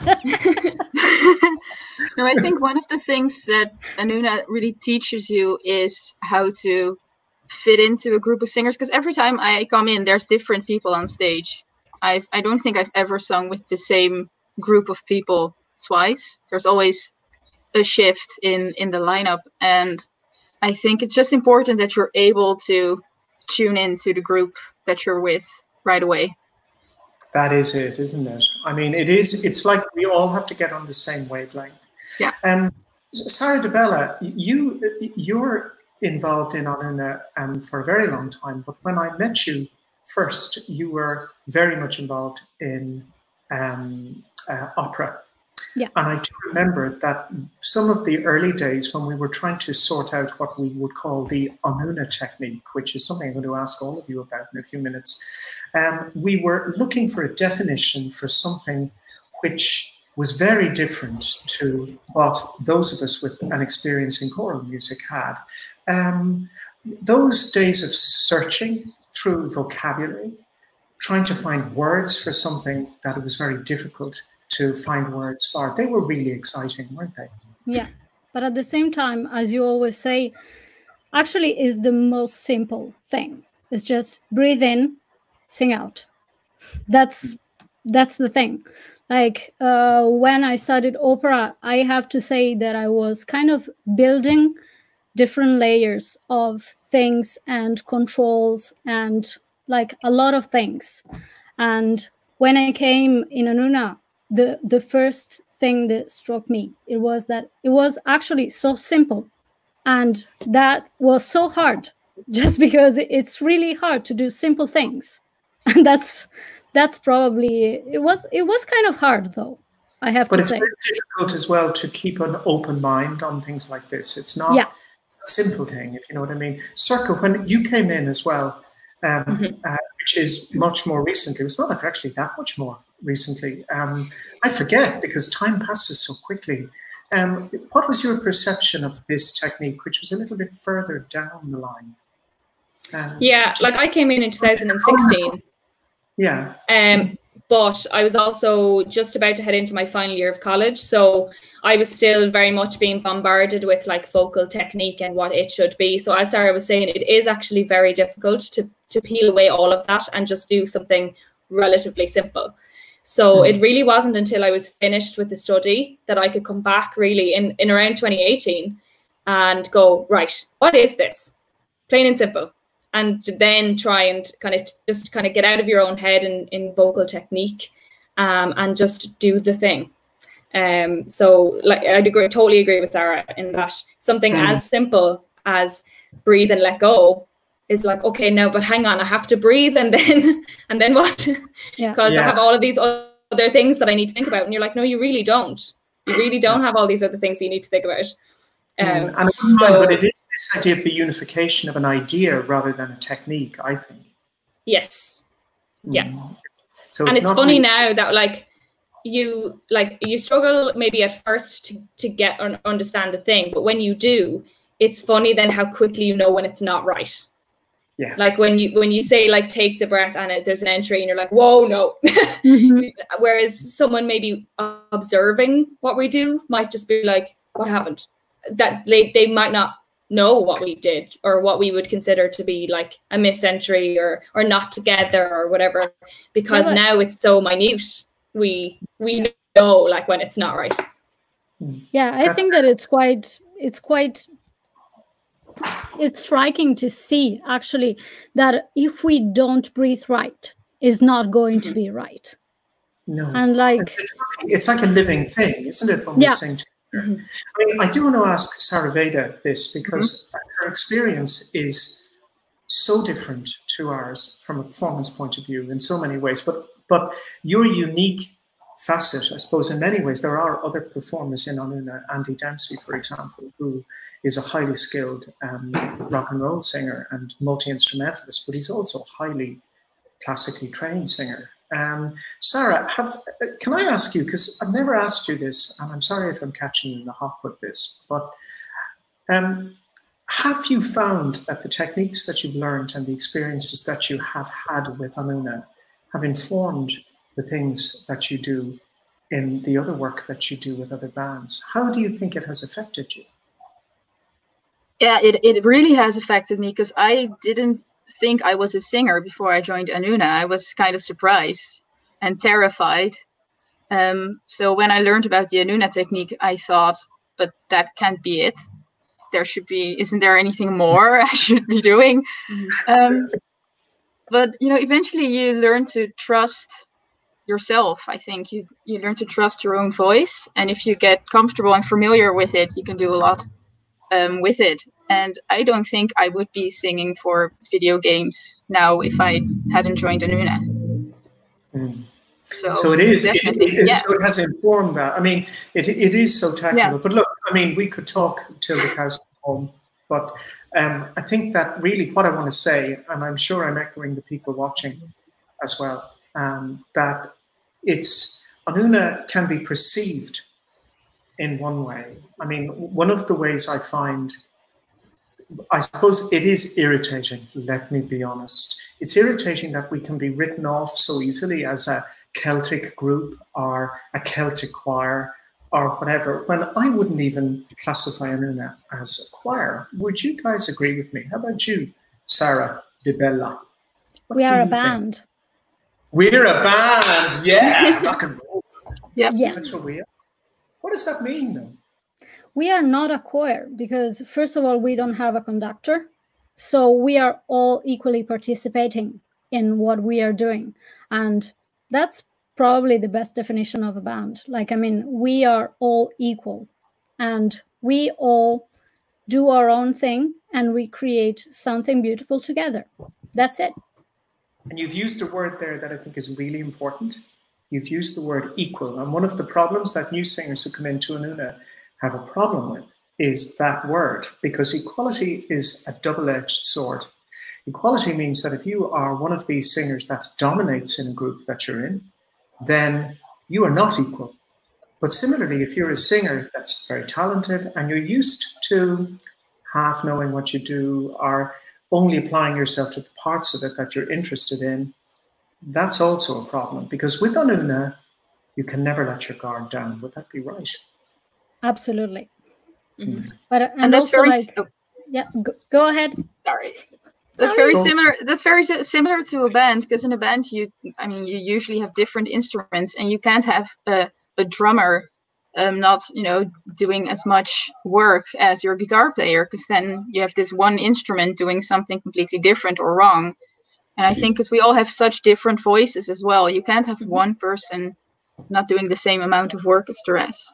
No, I think one of the things that ANÚNA really teaches you is how to fit into a group of singers. Because every time I come in, there's different people on stage. I I don't think I've ever sung with the same group of people twice. There's always a shift in in the lineup, and I think it's just important that you're able to tune into the group that you're with right away. That is it, isn't it? I mean, it is. It's like we all have to get on the same wavelength. Yeah. Um, Sara de Bella, you you're involved in ANÚNA um, for a very long time, but when I met you first, you were very much involved in um, uh, opera. Yeah. And I do remember that some of the early days when we were trying to sort out what we would call the ANÚNA technique, which is something I'm going to ask all of you about in a few minutes, um, we were looking for a definition for something which was very different to what those of us with an experience in choral music had. Um, those days of searching through vocabulary, trying to find words for something that it was very difficult to find words for, they were really exciting, weren't they? Yeah, but at the same time, as you always say, actually is the most simple thing. It's just breathe in, sing out. That's that's the thing. Like uh, when I studied opera, I have to say that I was kind of building different layers of things and controls and like a lot of things. And when I came in ANÚNA, the the first thing that struck me, it was that it was actually so simple, and that was so hard, just because it's really hard to do simple things. And that's that's probably it was it was kind of hard, though, I have but to it's say. very difficult as well to keep an open mind on things like this. It's not Yeah. a simple thing, if you know what I mean. Sorcha, when you came in as well, um, Mhm. uh, which is much more recently, it's not actually that much more recently. Um, I forget because time passes so quickly. Um, what was your perception of this technique, which was a little bit further down the line? Um, Yeah, like I came in in two thousand sixteen. Yeah. Um, but I was also just about to head into my final year of college, so I was still very much being bombarded with like vocal technique and what it should be. So as Sara was saying, it is actually very difficult to to peel away all of that and just do something relatively simple. So Mm. it really wasn't until I was finished with the study that I could come back really in, in around twenty eighteen and go, right, what is this? Plain and simple. And then try and kind of just kind of get out of your own head in, in vocal technique um, and just do the thing. Um, so like I agree, totally agree with Sara in that something Mm. as simple as breathe and let go is like, okay, now, but hang on, I have to breathe and then, and then what? Yeah. Because Yeah. I have all of these other things that I need to think about. And you're like, no, you really don't. You really don't have all these other things that you need to think about. Um, Mm. And I wouldn't mind, so, but it is this idea of the unification of an idea rather than a technique, I think. yes. Yeah. Mm. So And it's not funny really- now that like you like you struggle maybe at first to, to get and understand the thing, but when you do, it's funny then how quickly you know when it's not right. Yeah. Like when you when you say like take the breath and it, there's an entry and you're like, whoa, no. Mhm. Whereas someone maybe observing what we do might just be like, what happened? That they, they might not know what we did or what we would consider to be like a misentry or or not together or whatever, because Yeah, but- now it's so minute. We we know like when it's not right. Yeah, I That's- think that it's quite it's quite it's striking to see actually that if we don't breathe right, is not going to be right. No. And like It's, it's like a living thing, isn't it, when we Yeah. sing together? I mean, I do want to ask Sara Weeda this because her experience is so different to ours from a performance point of view in so many ways. But but your unique facet, I suppose, in many ways, there are other performers in ANÚNA, Andy Dempsey, for example, who is a highly skilled um, rock and roll singer and multi-instrumentalist, but he's also a highly classically trained singer. Um, Sara, have, can I ask you, because I've never asked you this, and I'm sorry if I'm catching you in the hop with this, but um, have you found that the techniques that you've learned and the experiences that you have had with ANÚNA have informed the things that you do in the other work that you do with other bands? How do you think it has affected you? Yeah, it, it really has affected me, because I didn't think I was a singer before I joined ANÚNA. I was kind of surprised and terrified. Um, so when I learned about the ANÚNA technique, I thought, but that can't be it. There should be, isn't there anything more I should be doing? Mm-hmm. um, but, you know, eventually you learn to trust yourself. I think you, you learn to trust your own voice. And if you get comfortable and familiar with it, you can do a lot um, with it. And I don't think I would be singing for video games now if I hadn't joined ANÚNA. Mm. So, so it is, it, it, yeah. so it has informed that. I mean, it, it is so technical, yeah. but look, I mean, we could talk till the cows come home, but um, I think that really what I want to say, and I'm sure I'm echoing the people watching as well, um, that it's, ANÚNA can be perceived in one way. I mean, one of the ways I find, I suppose it is irritating, let me be honest. It's irritating that we can be written off so easily as a Celtic group or a Celtic choir or whatever, when I wouldn't even classify ANÚNA as a choir. Would you guys agree with me? How about you, Sara de Bella? What we are a band. Think? We're a band, yeah, rock and roll. Yeah, yes. That's what we are. What does that mean, though? We are not a choir because, first of all, we don't have a conductor. So we are all equally participating in what we are doing. And that's probably the best definition of a band. Like, I mean, we are all equal and we all do our own thing and we create something beautiful together. That's it. And you've used a word there that I think is really important. You've used the word equal. And one of the problems that new singers who come into ANÚNA have a problem with is that word, because equality is a double-edged sword. Equality means that if you are one of these singers that dominates in a group that you're in, then you are not equal. But similarly, if you're a singer that's very talented and you're used to half knowing what you do or only applying yourself to the parts of it that you're interested in, that's also a problem. Because with ANÚNA, you can never let your guard down. Would that be right? Absolutely. Mm-hmm. But and, and that's also very like, oh. yeah. Go, go ahead. Sorry. That's very similar. That's very similar to a band, because in a band, you, I mean, you usually have different instruments, and you can't have a, a drummer, um, not you know, doing as much work as your guitar player, because then you have this one instrument doing something completely different or wrong. And I think because we all have such different voices as well, you can't have one person not doing the same amount of work as the rest.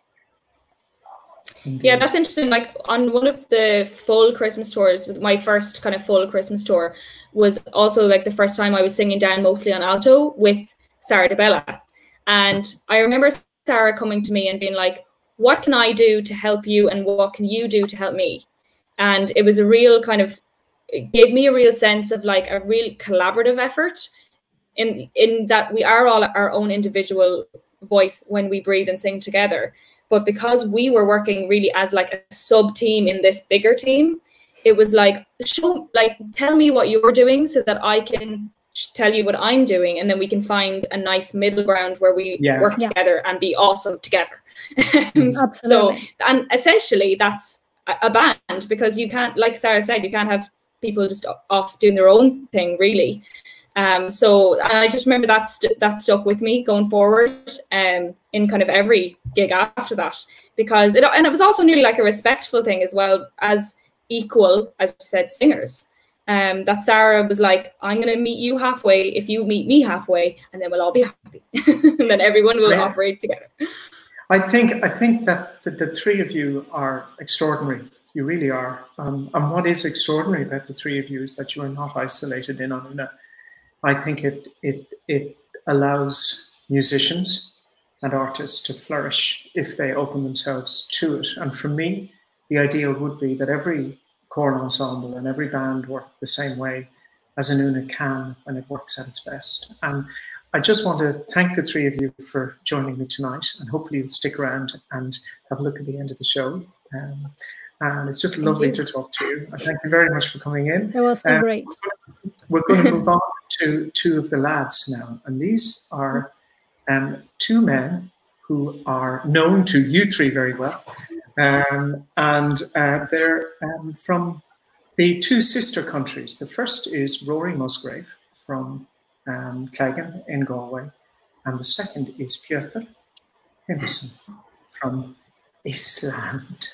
Indeed. Yeah, that's interesting. Like on one of the full Christmas tours, with my first kind of full Christmas tour, was also like the first time I was singing down mostly on alto with Sara de Bella. And I remember Sara coming to me and being like, what can I do to help you and what can you do to help me? And it was a real kind of, it gave me a real sense of like a real collaborative effort in, in that we are all our own individual voice when we breathe and sing together. But because we were working really as like a sub team in this bigger team, it was like, show, like, tell me what you're doing so that I can tell you what I'm doing. And then we can find a nice middle ground where we yeah. work yeah. together and be awesome together. Absolutely. So, and essentially that's a band, because you can't, like Sara said, you can't have people just off doing their own thing, really. Um, so, and I just remember that st that stuck with me going forward, um, in kind of every gig after that, because it, and it was also nearly like a respectful thing as well, as equal, as you said, singers. Um, that Sara was like, I'm going to meet you halfway if you meet me halfway, and then we'll all be happy, and then everyone will yeah. operate together. I think I think that the, the three of you are extraordinary. You really are. Um, and what is extraordinary about the three of you is that you are not isolated in ANÚNA. I think it, it, it allows musicians and artists to flourish if they open themselves to it. And for me, the ideal would be that every choral ensemble and every band work the same way as ANÚNA can when it works at its best. And I just want to thank the three of you for joining me tonight, and hopefully you'll stick around and have a look at the end of the show. Um, and it's just Thank lovely you. to talk to you. And thank you very much for coming in. It was so um, great. We're going to move on to two of the lads now. And these are um, two men who are known to you three very well. Um, and uh, they're um, from the two sister countries. The first is Rory Musgrave from um, Cleggan in Galway. And the second is Piotr Henderson from Iceland.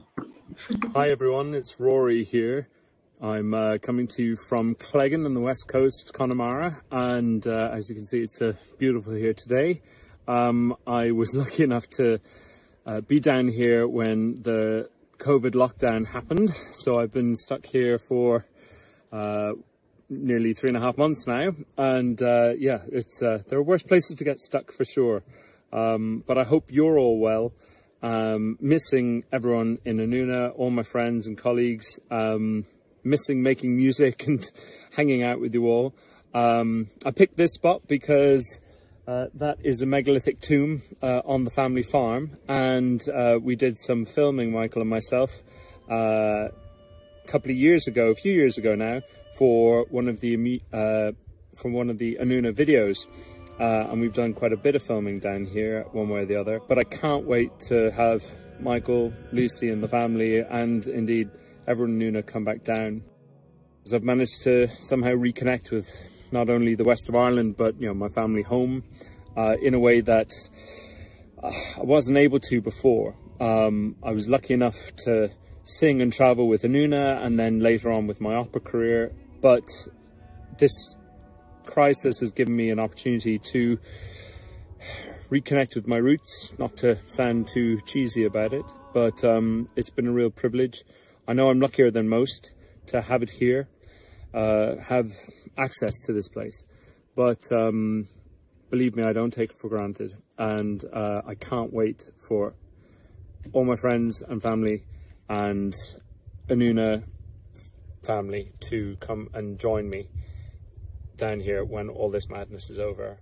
Hi everyone, it's Rory here. I'm uh, coming to you from Cleggan on the west coast, Connemara, and uh, as you can see, it's uh, beautiful here today. Um, I was lucky enough to uh, be down here when the COVID lockdown happened, so I've been stuck here for uh, nearly three and a half months now, and uh, yeah, it's uh, there are worse places to get stuck for sure. Um, but I hope you're all well. Um, missing everyone in ANÚNA, all my friends and colleagues, um, missing making music and hanging out with you all. Um, I picked this spot because uh, that is a megalithic tomb uh, on the family farm, and uh, we did some filming, Michael and myself, uh, a couple of years ago, a few years ago now, for one of the uh, from one of the ANÚNA videos. Uh, and we've done quite a bit of filming down here, one way or the other. But I can't wait to have Michael, Lucy and the family, and indeed everyone in ANÚNA come back down. Because I've managed to somehow reconnect with not only the west of Ireland, but you know, my family home, uh, in a way that uh, I wasn't able to before. Um, I was lucky enough to sing and travel with ANÚNA, and then later on with my opera career. But this crisis has given me an opportunity to reconnect with my roots, not to sound too cheesy about it, but um, it's been a real privilege. I know I'm luckier than most to have it here, uh, have access to this place, but um, believe me, I don't take it for granted, and uh, I can't wait for all my friends and family and ANÚNA family to come and join me down here when all this madness is over.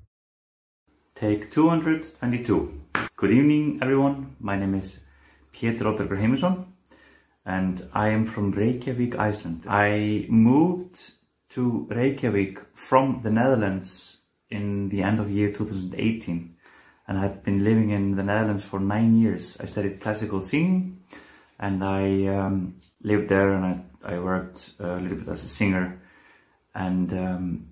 Take two hundred twenty-two. Good evening everyone, my name is Pétur Heimisson and I am from Reykjavik, Iceland. I moved to Reykjavik from the Netherlands in the end of year two thousand eighteen, and I've been living in the Netherlands for nine years. I studied classical singing, and I um, lived there, and I, I worked a little bit as a singer, and um,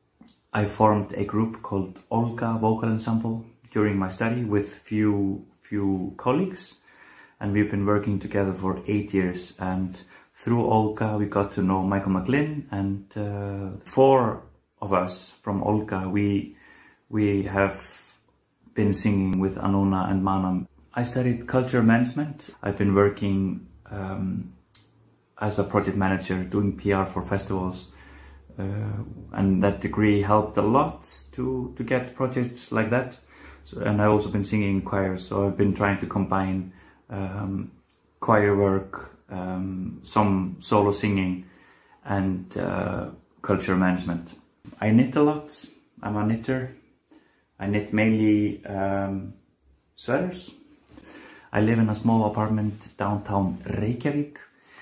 I formed a group called Olga Vocal Ensemble during my study with few few colleagues, and we've been working together for eight years. And through Olga we got to know Michael McGlynn, and uh, four of us from Olga we we have been singing with ANÚNA and MANAM. I studied cultural management. I've been working um, as a project manager doing P R for festivals. Uh, and that degree helped a lot to, to get projects like that. So, and I've also been singing in choirs, so I've been trying to combine um, choir work, um, some solo singing, and uh, cultural management. I knit a lot. I'm a knitter. I knit mainly um, sweaters. I live in a small apartment downtown Reykjavik.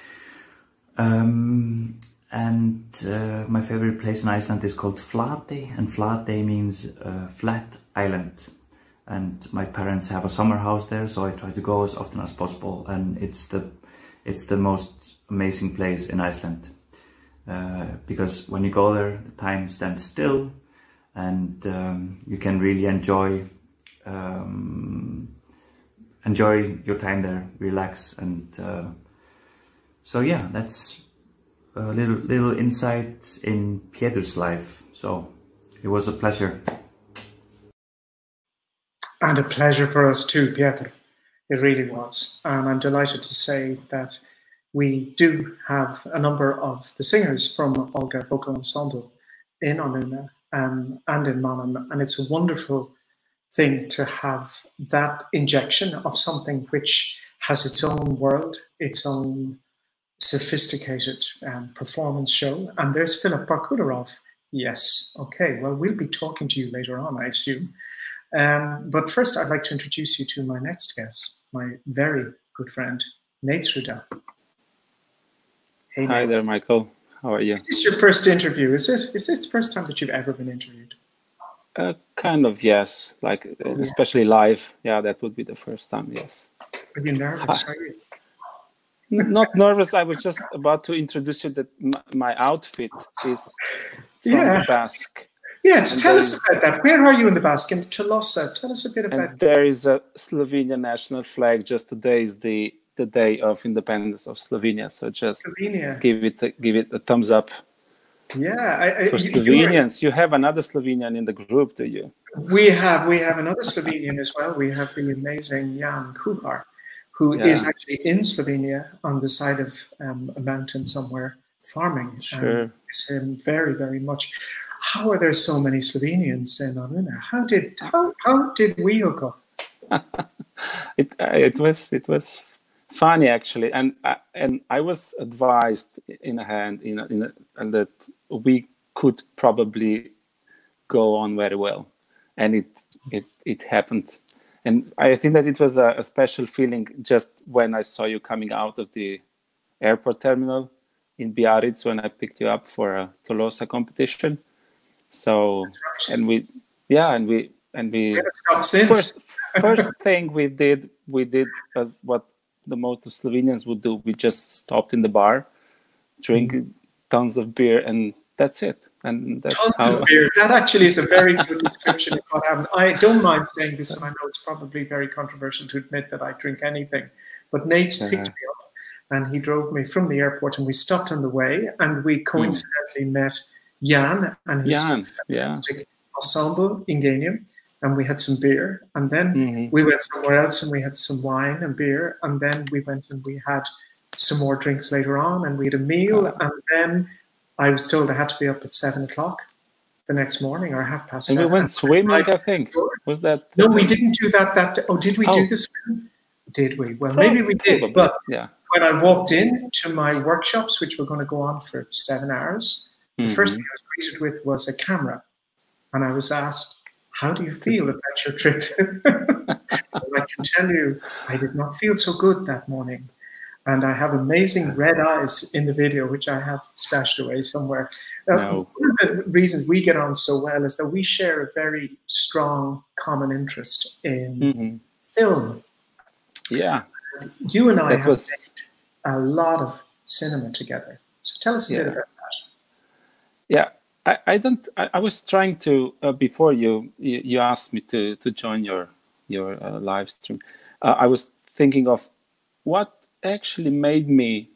Um, And uh, my favorite place in Iceland is called Flatey, and Flatey means uh, flat island. And my parents have a summer house there, so I try to go as often as possible. And it's the it's the most amazing place in Iceland, uh, because when you go there, the time stands still, and um, you can really enjoy um, enjoy your time there, relax, and uh, so yeah, that's a little little insight in Pétur's life. So it was a pleasure. And a pleasure for us too, Piotr. It really was. And I'm delighted to say that we do have a number of the singers from Olga Vocal Ensemble in ANÚNA um, and in MANAM. And it's a wonderful thing to have that injection of something which has its own world, its own sophisticated um, performance show. And there's Philip Barkhudarov Yes. Okay. Well, we'll be talking to you later on, I assume. Um, but first, I'd like to introduce you to my next guest, my very good friend, Nejc Rudel. Hey, Hi Nejc. there, Michael. How are you? Is this your first interview? Is it? Is this the first time that you've ever been interviewed? Uh, kind of, yes. Like, uh, yeah. especially live. Yeah, that would be the first time, yes. Are you nervous? Are you? Not nervous. I was just about to introduce you that my, my outfit is from yeah. the Basque. Yes, and tell us about that. Where are you in the Basque? In Tolosa. Tell us a bit about and there is a Slovenian national flag. Just today is the, the day of independence of Slovenia. So just Slovenia. give it a, give it a thumbs up. Yeah. I, I, For you, Slovenians, you have another Slovenian in the group, do you? We have. We have another Slovenian as well. We have the amazing Jan Kuhar, who Yeah. is actually in Slovenia on the side of um, a mountain somewhere farming. Sure. Um, it's um, very, very much. How are there so many Slovenians in ANÚNA? How did how how did we hook up? it uh, it was it was funny actually, and uh, and I was advised in a hand in a, in a, and that we could probably go on very well, and it it it happened. And I think that it was a, a special feeling just when I saw you coming out of the airport terminal in Biarritz when I picked you up for a Tolosa competition. So, right. and we, yeah, and we, and we, first, first thing we did, we did as what the most Slovenians would do. We just stopped in the bar, drink mm-hmm. tons of beer, and that's it. And that's tons how... of beer. That actually is a very good description of what happened. I don't mind saying this, and I know it's probably very controversial to admit that I drink anything, but Nejc yeah. picked me up, and he drove me from the airport, and we stopped on the way, and we coincidentally mm. met Jan and his Jan, fantastic yeah. ensemble, Ingenium, and we had some beer, and then mm-hmm. we went somewhere else and we had some wine and beer, and then we went and we had some more drinks later on, and we had a meal, oh. and then I was told I had to be up at seven o'clock the next morning, or half past and seven. And we went swimming, I, I think. Was that? No, we didn't do that that day. Oh, did we oh. do the swim? Did we? Well, maybe we did, Probably. but yeah. when I walked in to my workshops, which were going to go on for seven hours, the mm-hmm. first thing I was greeted with was a camera. And I was asked, how do you feel about your trip? And I can tell you, I did not feel so good that morning. And I have amazing red eyes in the video, which I have stashed away somewhere. Uh, no. One of the reasons we get on so well is that we share a very strong common interest in mm-hmm. film. Yeah. And you and I that have was... made a lot of cinema together. So tell us a yeah. bit about that. Yeah, I, I don't. I, I was trying to uh, before you, you you asked me to to join your your uh, live stream. Uh, I was thinking of what actually made me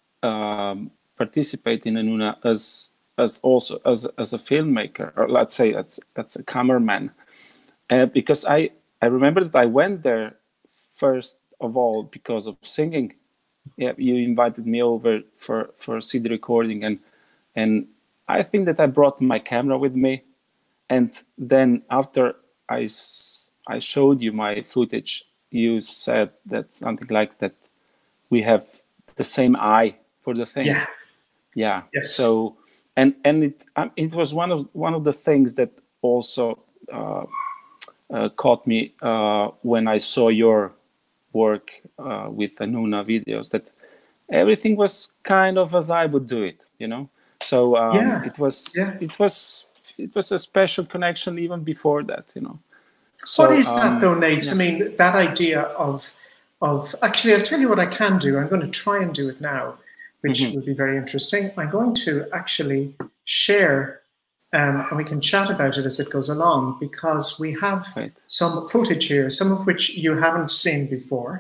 um, participate in ANÚNA as as also as as a filmmaker, or let's say as as a cameraman, uh, because I I remember that I went there first of all because of singing. Yeah, you invited me over for for a C D recording, and and. I think that I brought my camera with me, and then after I, I showed you my footage, you said that something like that we have the same eye for the thing. Yeah. Yeah. Yes. So and and it um, it was one of one of the things that also uh, uh, caught me uh, when I saw your work uh, with ANÚNA videos, that everything was kind of as I would do it, you know. So um, yeah. it was, yeah. it was, it was a special connection even before that, you know. So, what is um, that though, Nejc? Yeah. I mean, that idea of, of actually, I'll tell you what I can do. I'm going to try and do it now, which mm-hmm. will be very interesting. I'm going to actually share, um, and we can chat about it as it goes along, because we have right. some footage here, some of which you haven't seen before.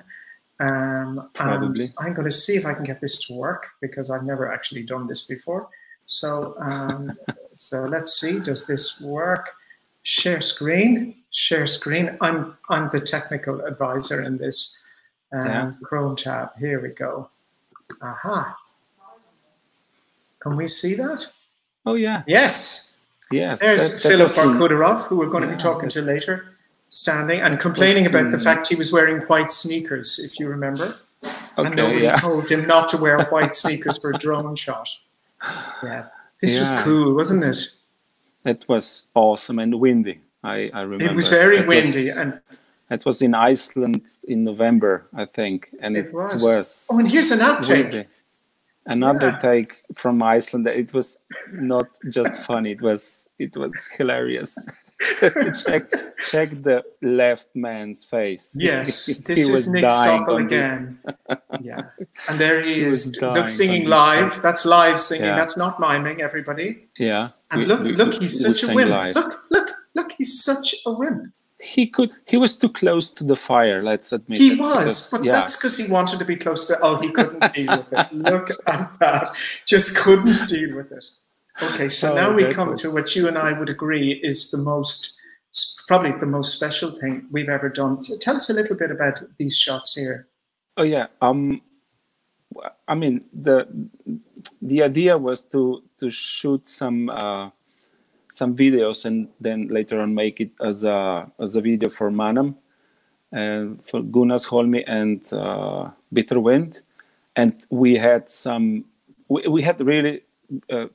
Um, Probably. And I'm going to see if I can get this to work, because I've never actually done this before. So, um, so let's see. Does this work? Share screen. Share screen. I'm I'm the technical advisor in this. Um, yeah. Chrome tab. Here we go. Aha. Can we see that? Oh yeah. Yes. Yes. There's that, Philip that Barkhudarov, who we're going yeah, to be talking to later, standing and complaining about the fact he was wearing white sneakers, if you remember. Okay, and nobody yeah. told him not to wear white sneakers for a drone shot. Yeah, this yeah. was cool, wasn't it? It was awesome and windy. I, I remember. It was very it windy. Was, and it was in Iceland in November, I think. And it, it was. was oh, and here's an outtake. Windy. Another yeah. take from Iceland. It was not just funny. It was it was hilarious. check check the left man's face. Yes, he, this he is Nick Stockel again. yeah, and there he, he is. Look, singing live. Show. That's live singing. Yeah. That's not miming. Everybody. Yeah. And we, look, we, look, he's we such a wimp. Live. Look, look, look, he's such a wimp. He could. He was too close to the fire. Let's admit. He it, was, because, but yeah. that's because he wanted to be close to. Oh, he couldn't deal with it. Look at that. Just couldn't deal with it. Okay, so oh, now we come was... to what you and I would agree is the most, probably the most special thing we've ever done. So tell us a little bit about these shots here. Oh yeah. Um. I mean, the the idea was to to shoot some. Uh, some videos and then later on make it as a as a video for M'ANAM and for Gunas Holmi and uh, Bitter Wind, and we had some we, we had really uh,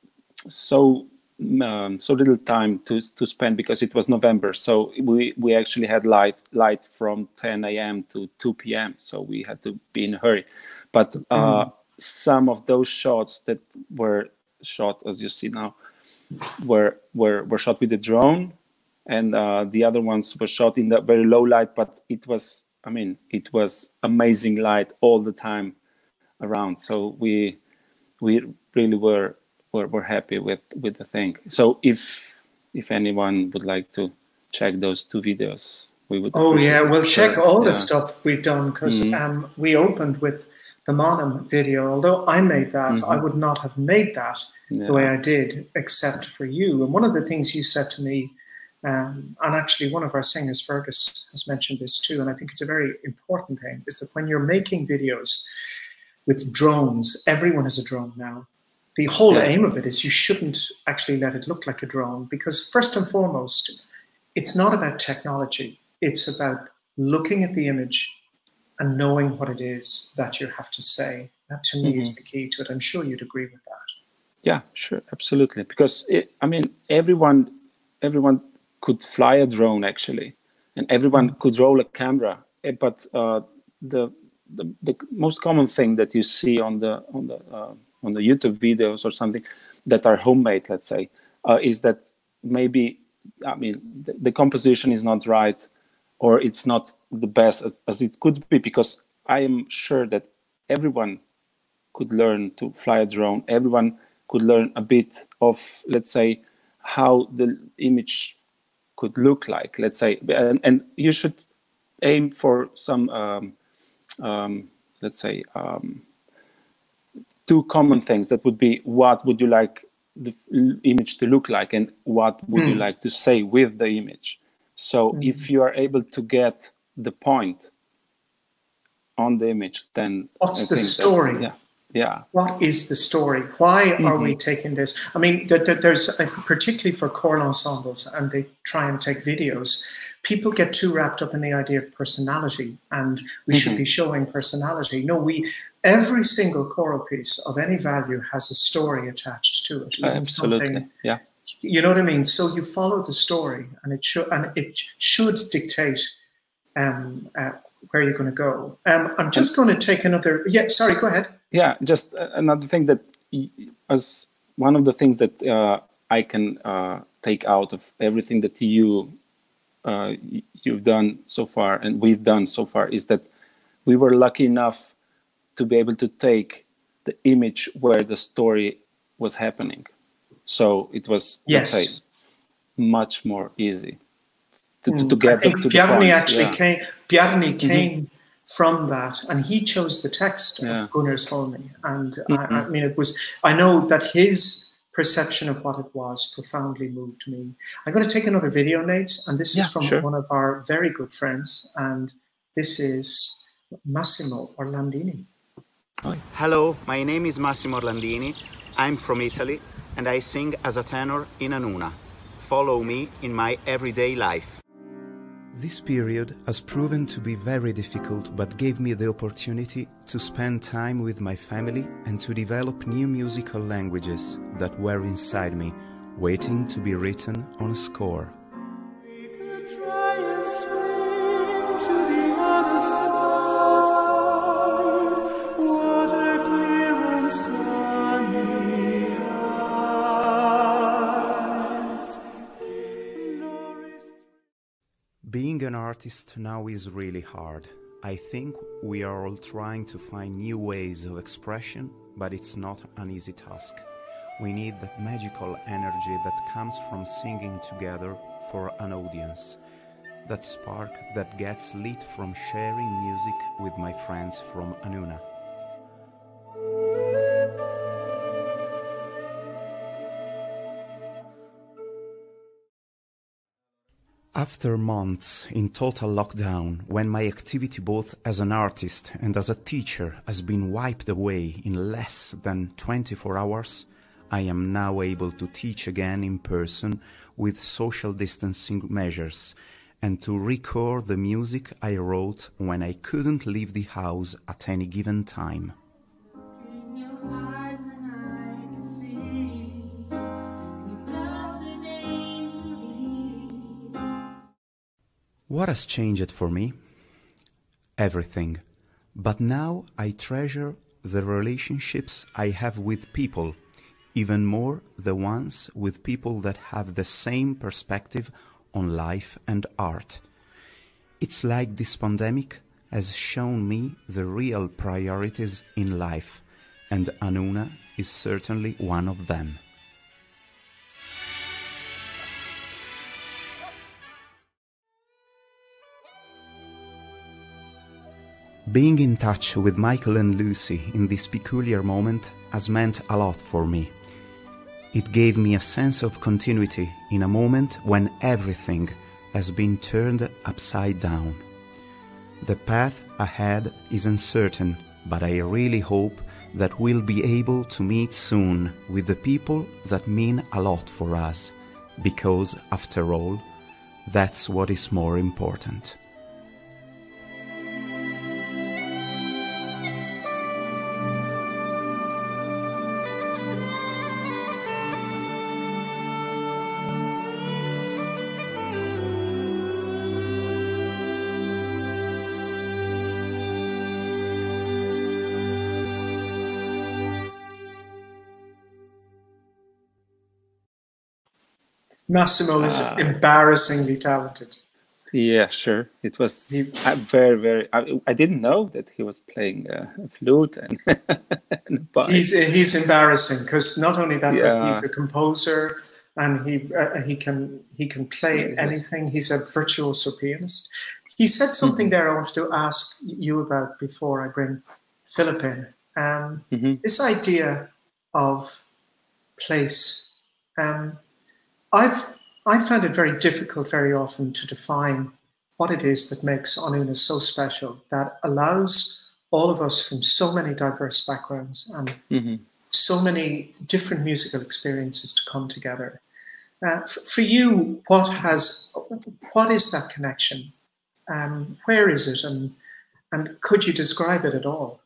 so um, so little time to to spend because it was November, so we we actually had light light from ten A M to two P M, so we had to be in a hurry. But uh, mm. some of those shots that were shot, as you see now, were were were shot with a drone, and uh, the other ones were shot in the very low light. But it was, I mean, it was amazing light all the time around. So we we really were were, were happy with with the thing. So if if anyone would like to check those two videos, we would. Oh yeah, we'll check sure. all yeah. the stuff we've done because mm-hmm. um, we opened with the M'ANAM video. Although I made that, mm-hmm. I would not have made that. Yeah. The way I did, except for you. And one of the things you said to me, um, and actually one of our singers, Fergus, has mentioned this too, and I think it's a very important thing, is that when you're making videos with drones, everyone has a drone now. The whole yeah. aim of it is you shouldn't actually let it look like a drone, because first and foremost, it's not about technology. It's about looking at the image and knowing what it is that you have to say. That to me mm-hmm. is the key to it. I'm sure you'd agree with that. Yeah, sure, absolutely. Because it, I mean, everyone, everyone could fly a drone actually, and everyone mm-hmm. could roll a camera. But uh, the, the the most common thing that you see on the on the uh, on the YouTube videos or something that are homemade, let's say, uh, is that maybe I mean the, the composition is not right, or it's not the best as, as it could be. Because I am sure that everyone could learn to fly a drone. Everyone could learn a bit of, let's say, how the image could look like, let's say, and, and you should aim for some, um, um, let's say, um, two common things. That would be, what would you like the image to look like, and what would mm. you like to say with the image? So mm. if you are able to get the point on the image, then what's I the think story? That, yeah. Yeah. What is the story? Why are mm-hmm. we taking this? I mean, there, there, there's uh, particularly for choral ensembles, and they try and take videos. People get too wrapped up in the idea of personality, and we mm-hmm. should be showing personality. No, we. Every single choral piece of any value has a story attached to it. Uh, absolutely. Yeah. You know what I mean? So you follow the story, and it should and it should dictate um, uh, where you're going to go. Um, I'm just going to take another. Yeah. Sorry. Go ahead. Yeah, just another thing that, as one of the things that uh, I can uh, take out of everything that you uh, you've done so far and we've done so far, is that we were lucky enough to be able to take the image where the story was happening. So it was, yes. let's say, much more easy to, to, to get I think to Bjarni the point. actually yeah. came. Bjarni mm-hmm. came. From that, and he chose the text yeah. of Gunnar's Holmi, and mm-hmm. I, I mean, it was. I know that his perception of what it was profoundly moved me. I'm going to take another video, Nejc, and this yeah, is from sure. one of our very good friends, and this is Massimo Orlandini. Hi. Hello, my name is Massimo Orlandini. I'm from Italy, and I sing as a tenor in ANÚNA. Follow me in my everyday life. This period has proven to be very difficult, but gave me the opportunity to spend time with my family and to develop new musical languages that were inside me, waiting to be written on a score. Being an artist now is really hard. I think we are all trying to find new ways of expression, but it's not an easy task. We need that magical energy that comes from singing together for an audience. That spark that gets lit from sharing music with my friends from ANÚNA. After months in total lockdown, when my activity both as an artist and as a teacher has been wiped away in less than twenty-four hours, I am now able to teach again in person with social distancing measures and to record the music I wrote when I couldn't leave the house at any given time. What has changed for me? Everything. But now I treasure the relationships I have with people, even more the ones with people that have the same perspective on life and art. It's like this pandemic has shown me the real priorities in life, and ANÚNA is certainly one of them. Being in touch with Michael and Lucy in this peculiar moment has meant a lot for me. It gave me a sense of continuity in a moment when everything has been turned upside down. The path ahead is uncertain, but I really hope that we'll be able to meet soon with the people that mean a lot for us, because, after all, that's what is more important. Massimo is Ah. embarrassingly talented. Yeah, sure. It was uh, very, very. I, I didn't know that he was playing uh, a flute and, and a pipe. He's he's embarrassing because not only that, Yeah. but he's a composer and he uh, he can he can play Yes. anything. He's a virtuoso pianist. He said something there I wanted to ask you about before I bring Philip in. Um, Mhm. This idea of place. Um, I've I found it very difficult very often to define what it is that makes ANÚNA so special, that allows all of us from so many diverse backgrounds and Mhm. so many different musical experiences to come together. Uh, f- for you, what has what is that connection? Um, where is it, and and could you describe it at all?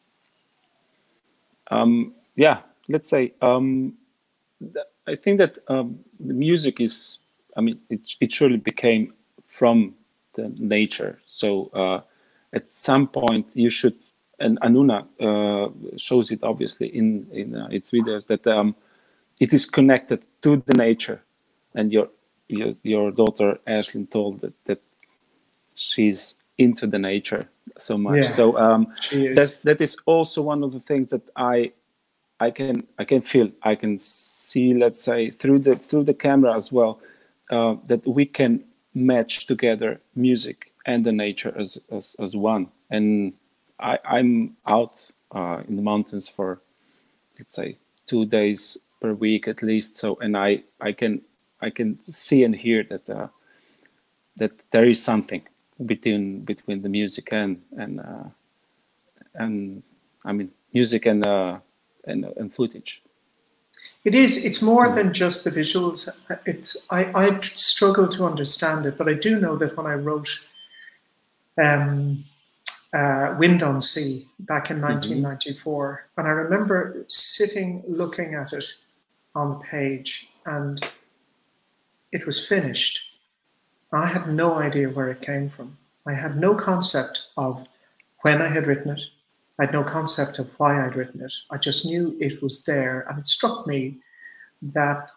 Um, yeah, let's say. Um, th- I think that um, the music is. I mean, it it surely became from the nature. So uh, at some point, you should. And ANÚNA uh, shows it obviously in in uh, its videos that um, it is connected to the nature. And your your, your daughter Ashlyn told that that she's into the nature so much. Yeah, so um, she is. that that is also one of the things that I I can I can feel. I can see, let's say, through the through the camera as well, uh, that we can match together music and the nature as as, as one. And I, I'm out uh, in the mountains for, let's say, two days per week at least. So, and I I can I can see and hear that uh, that there is something between between the music and and uh, and I mean music and uh, and and footage. It is. It's more than just the visuals. It's. I, I struggle to understand it, but I do know that when I wrote um, uh, Wind on Sea back in nineteen ninety-four, and I remember sitting looking at it on the page and it was finished. I had no idea where it came from. I had no concept of when I had written it. I had no concept of why I'd written it. I just knew it was there, and it struck me that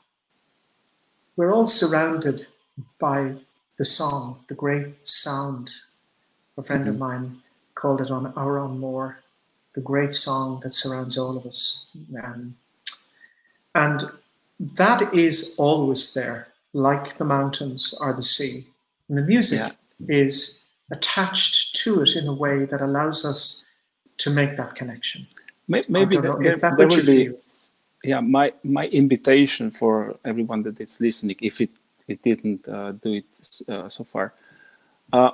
we're all surrounded by the song, the great sound. A friend mm-hmm. of mine called it on Our Own Moor, the great song that surrounds all of us. Um, and that is always there, like the mountains or the sea. And the music yeah. is attached to it in a way that allows us to make that connection. Maybe that, is that there what you will be, feel? Yeah, my, my invitation for everyone that is listening, if it, it didn't uh, do it uh, so far, uh,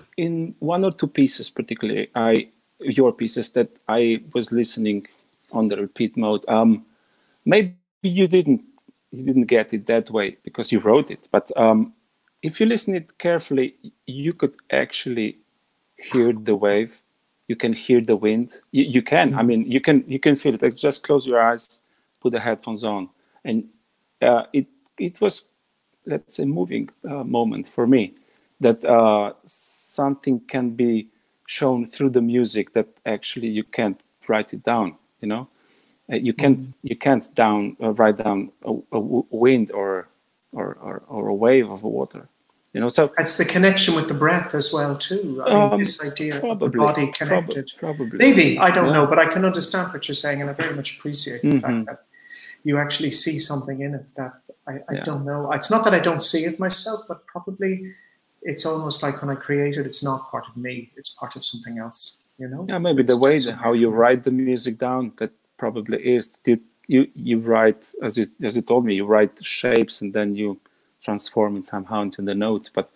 in one or two pieces particularly, I your pieces that I was listening on the repeat mode, um, maybe you didn't you didn't get it that way because you wrote it, but um, if you listen it carefully, you could actually hear the wave. You can hear the wind. You, you can. Mm-hmm. I mean, you can you can feel it. Like, just close your eyes, put the headphones on, and uh, it it was, let's say, moving uh, moment for me. That uh, something can be shown through the music that actually you can't write it down. You know, uh, you can't mm-hmm. you can't down uh, write down a, a wind or, or or or a wave of water. You know, so it's the connection with the breath as well too. I um, mean, this idea probably, of the body connected. Probably, maybe I don't yeah. know, but I can understand what you're saying, and I very much appreciate the mm-hmm. fact that you actually see something in it that I, I yeah. don't know. It's not that I don't see it myself, but probably it's almost like when I create it, it's not part of me. It's part of something else, you know? Yeah, maybe it's the way that how you write the music down, that probably is. You, you, you write, as you, as you told me, you write shapes and then you transform it somehow into the notes. But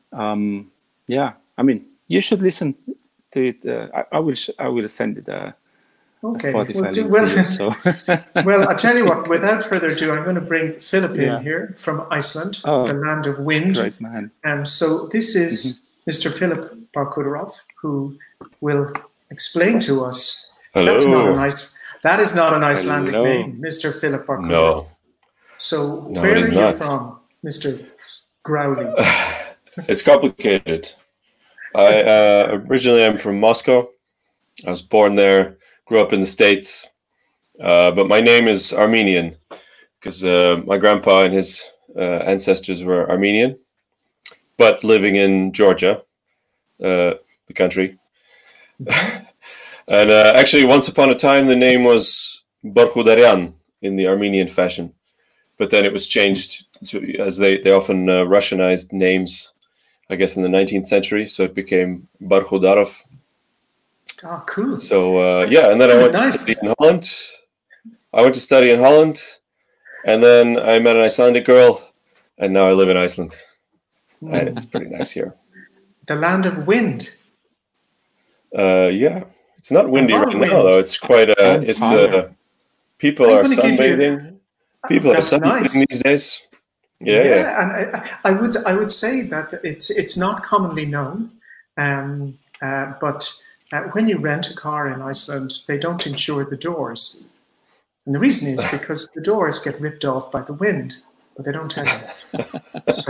um, yeah, I mean, you should listen to it. Uh, I, I, will I will send it uh, Okay. Spotify Well, do, link well, to you, so. well, I'll tell you what, without further ado, I'm going to bring Philip yeah. in here from Iceland, oh, the land of wind. Great man. Um, so this is mm-hmm. Mister Philip Barkhudarov, who will explain to us. Hello. That's not a nice, that is not an Icelandic Hello. name, Mister Philip Barkhudarov. No. So no, where are you not. from, Mister Growly? It's complicated. I uh, originally I'm from Moscow. I was born there, grew up in the States, uh, but my name is Armenian because uh, my grandpa and his uh, ancestors were Armenian, but living in Georgia, uh, the country. And uh, actually, once upon a time, the name was Barkhudaryan in the Armenian fashion, but then it was changed to, as they, they often uh, Russianized names, I guess, in the nineteenth century, so it became Barkhudarov. Oh, cool. So, uh, yeah, and then I went nice. to study in Holland. I went to study in Holland, and then I met an Icelandic girl, and now I live in Iceland. Mm. And it's pretty nice here. The land of wind. Uh, yeah. It's not windy right wind. now, though. It's quite, uh, it's, uh, people I'm are sunbathing. You... People That's are sunbathing nice. these days. Yeah, yeah, yeah. and I, I would I would say that it's it's not commonly known, um, uh, but uh, when you rent a car in Iceland, they don't insure the doors, and the reason is because the doors get ripped off by the wind, but they don't tell you. So,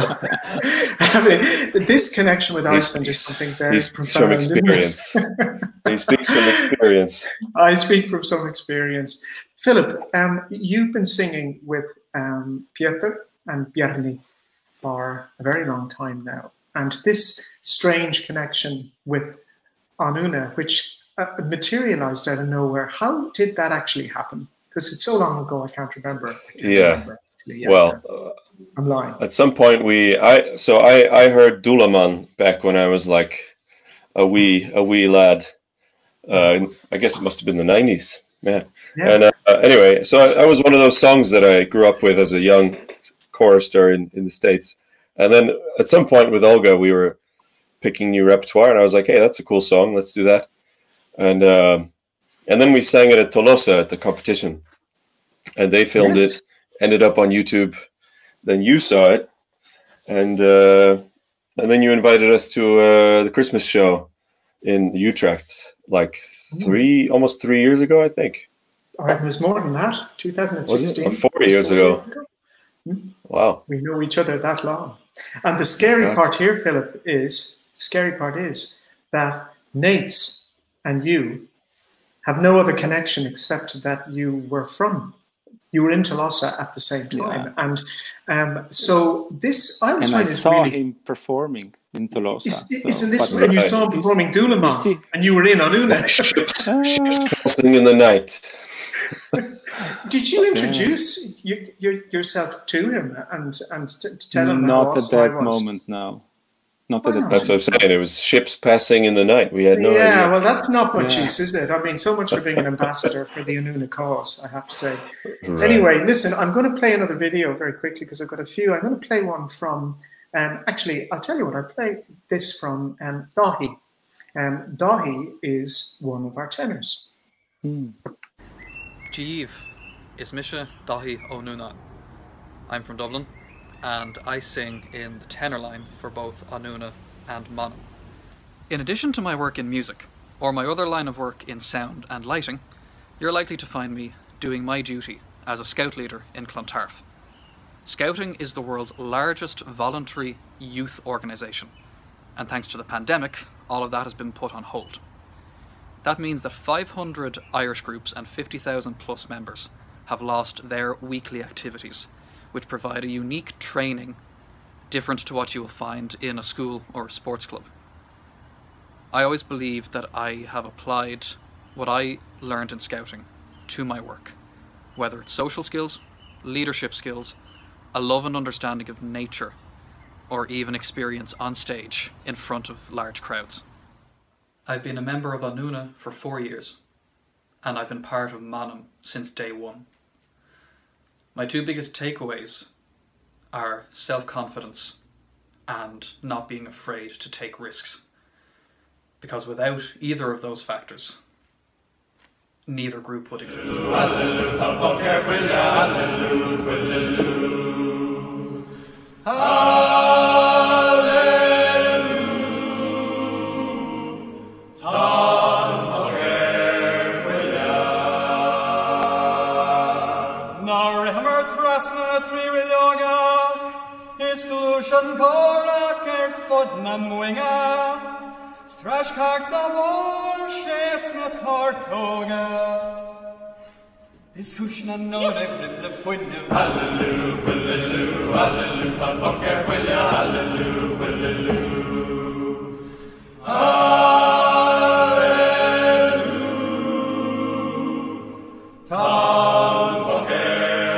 I mean, this connection with Iceland he is something very he speaks profound. From experience. He speaks from experience. I speak from some experience. Philip, um, you've been singing with um, Pieter and Bjarni for a very long time now. And this strange connection with ANÚNA, which uh, materialized out of nowhere, how did that actually happen? Because it's so long ago, I can't remember. I can't yeah. remember yeah. Well, uh, I'm lying. At some point, we, I, so I, I heard Dulaman back when I was like a wee, a wee lad. Uh, I guess it must have been the nineties. Yeah. yeah. And uh, anyway, so I, I was one of those songs that I grew up with as a young chorister in, in the States. And then at some point with Olga, we were picking new repertoire, and I was like, hey, that's a cool song. Let's do that. And um, and then we sang it at Tolosa at the competition. And they filmed yes. it, ended up on YouTube. Then you saw it. And uh, and then you invited us to uh, the Christmas show in Utrecht, like three, almost three years ago, I think. Oh, it was more than that, two thousand sixteen. Was it? Oh, four years ago. Wow. We know each other that long. And the scary yeah. part here, Philip, is, the scary part is that Nejc and you have no other connection except that you were from, you were in Tolosa at the same time. Yeah. And um, so this, I was And I saw really, him performing in Tolosa. Is, so, isn't this when you saw him performing Dulaman and you were in ANÚNA? Ships, ships passing in the night. Did you introduce you, you, yourself to him and, and to, to tell him Not how at awesome that I was? moment, no. Not Why at that not? That's what I'm saying. It was ships passing in the night. We had no yeah, idea. well, that's not much Yeah. use, is it? I mean, so much for being an ambassador for the ANÚNA cause, I have to say. Right. Anyway, listen, I'm going to play another video very quickly because I've got a few. I'm going to play one from, um, actually, I'll tell you what, I'll play this from um, Dahi. Um, Dahi is one of our tenors. Hmm. Jeev is Misha Dahi O'Nuna. I'm from Dublin, and I sing in the tenor line for both ANÚNA and MANAM. In addition to my work in music, or my other line of work in sound and lighting, you're likely to find me doing my duty as a scout leader in Clontarf. Scouting is the world's largest voluntary youth organisation, and thanks to the pandemic, all of that has been put on hold. That means that five hundred Irish groups and fifty thousand plus members have lost their weekly activities, which provide a unique training different to what you will find in a school or a sports club. I always believe that I have applied what I learned in scouting to my work, whether it's social skills, leadership skills, a love and understanding of nature, or even experience on stage in front of large crowds. I've been a member of ANÚNA for four years, and I've been part of MANAM since day one. My two biggest takeaways are self-confidence and not being afraid to take risks. Because without either of those factors, neither group would exist. Exclusion Korak er fodnam winga, Strash kark da war, shes na tartoga. Diskusna no de blinde funne, Hallelu, hallelu, hallelu, tanpoker wilja, hallelu, hallelu. Hallelu, tanpoker.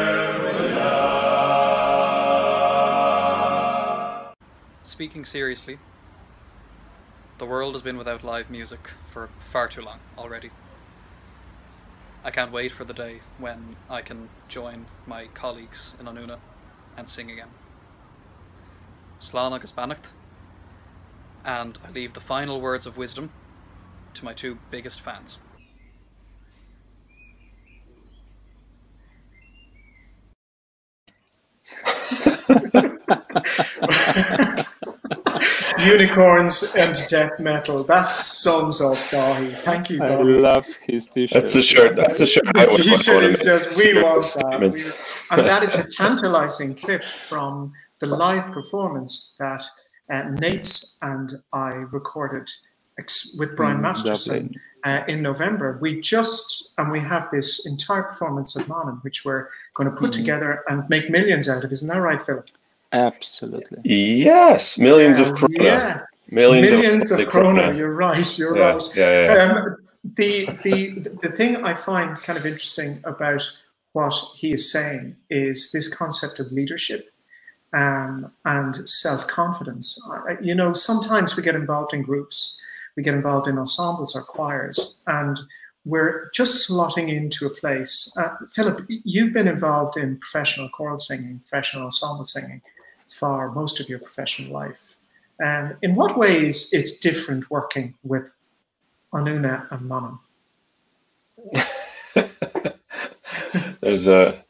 Speaking seriously, the world has been without live music for far too long already. I can't wait for the day when I can join my colleagues in ANÚNA and sing again. Slán agus Bannacht, and I leave the final words of wisdom to my two biggest fans. Unicorns and death metal. That sums up Dahi. Thank you, Dahi. I love his t-shirt. That's the shirt. That's the shirt. The t-shirt is just, we want that. We, Statements. and that is a tantalizing clip from the live performance that uh, Nejc and I recorded ex with Brian Mm, Masterson uh, in November. We just, and we have this entire performance of MANAM, which we're going to put Mhm. together and make millions out of. Isn't that right, Philip? Absolutely. Yes, millions of Um, krona. yeah. Millions, Millions of, of krona. You're right. You're Yeah, right. yeah, yeah, yeah. Um, the the the thing I find kind of interesting about what he is saying is this concept of leadership um, and self-confidence. I, you know, sometimes we get involved in groups, we get involved in ensembles or choirs, and we're just slotting into a place. Uh, Philip, you've been involved in professional choral singing, professional ensemble singing for most of your professional life. Um, in what ways is it different working with ANÚNA and MANAM? There's a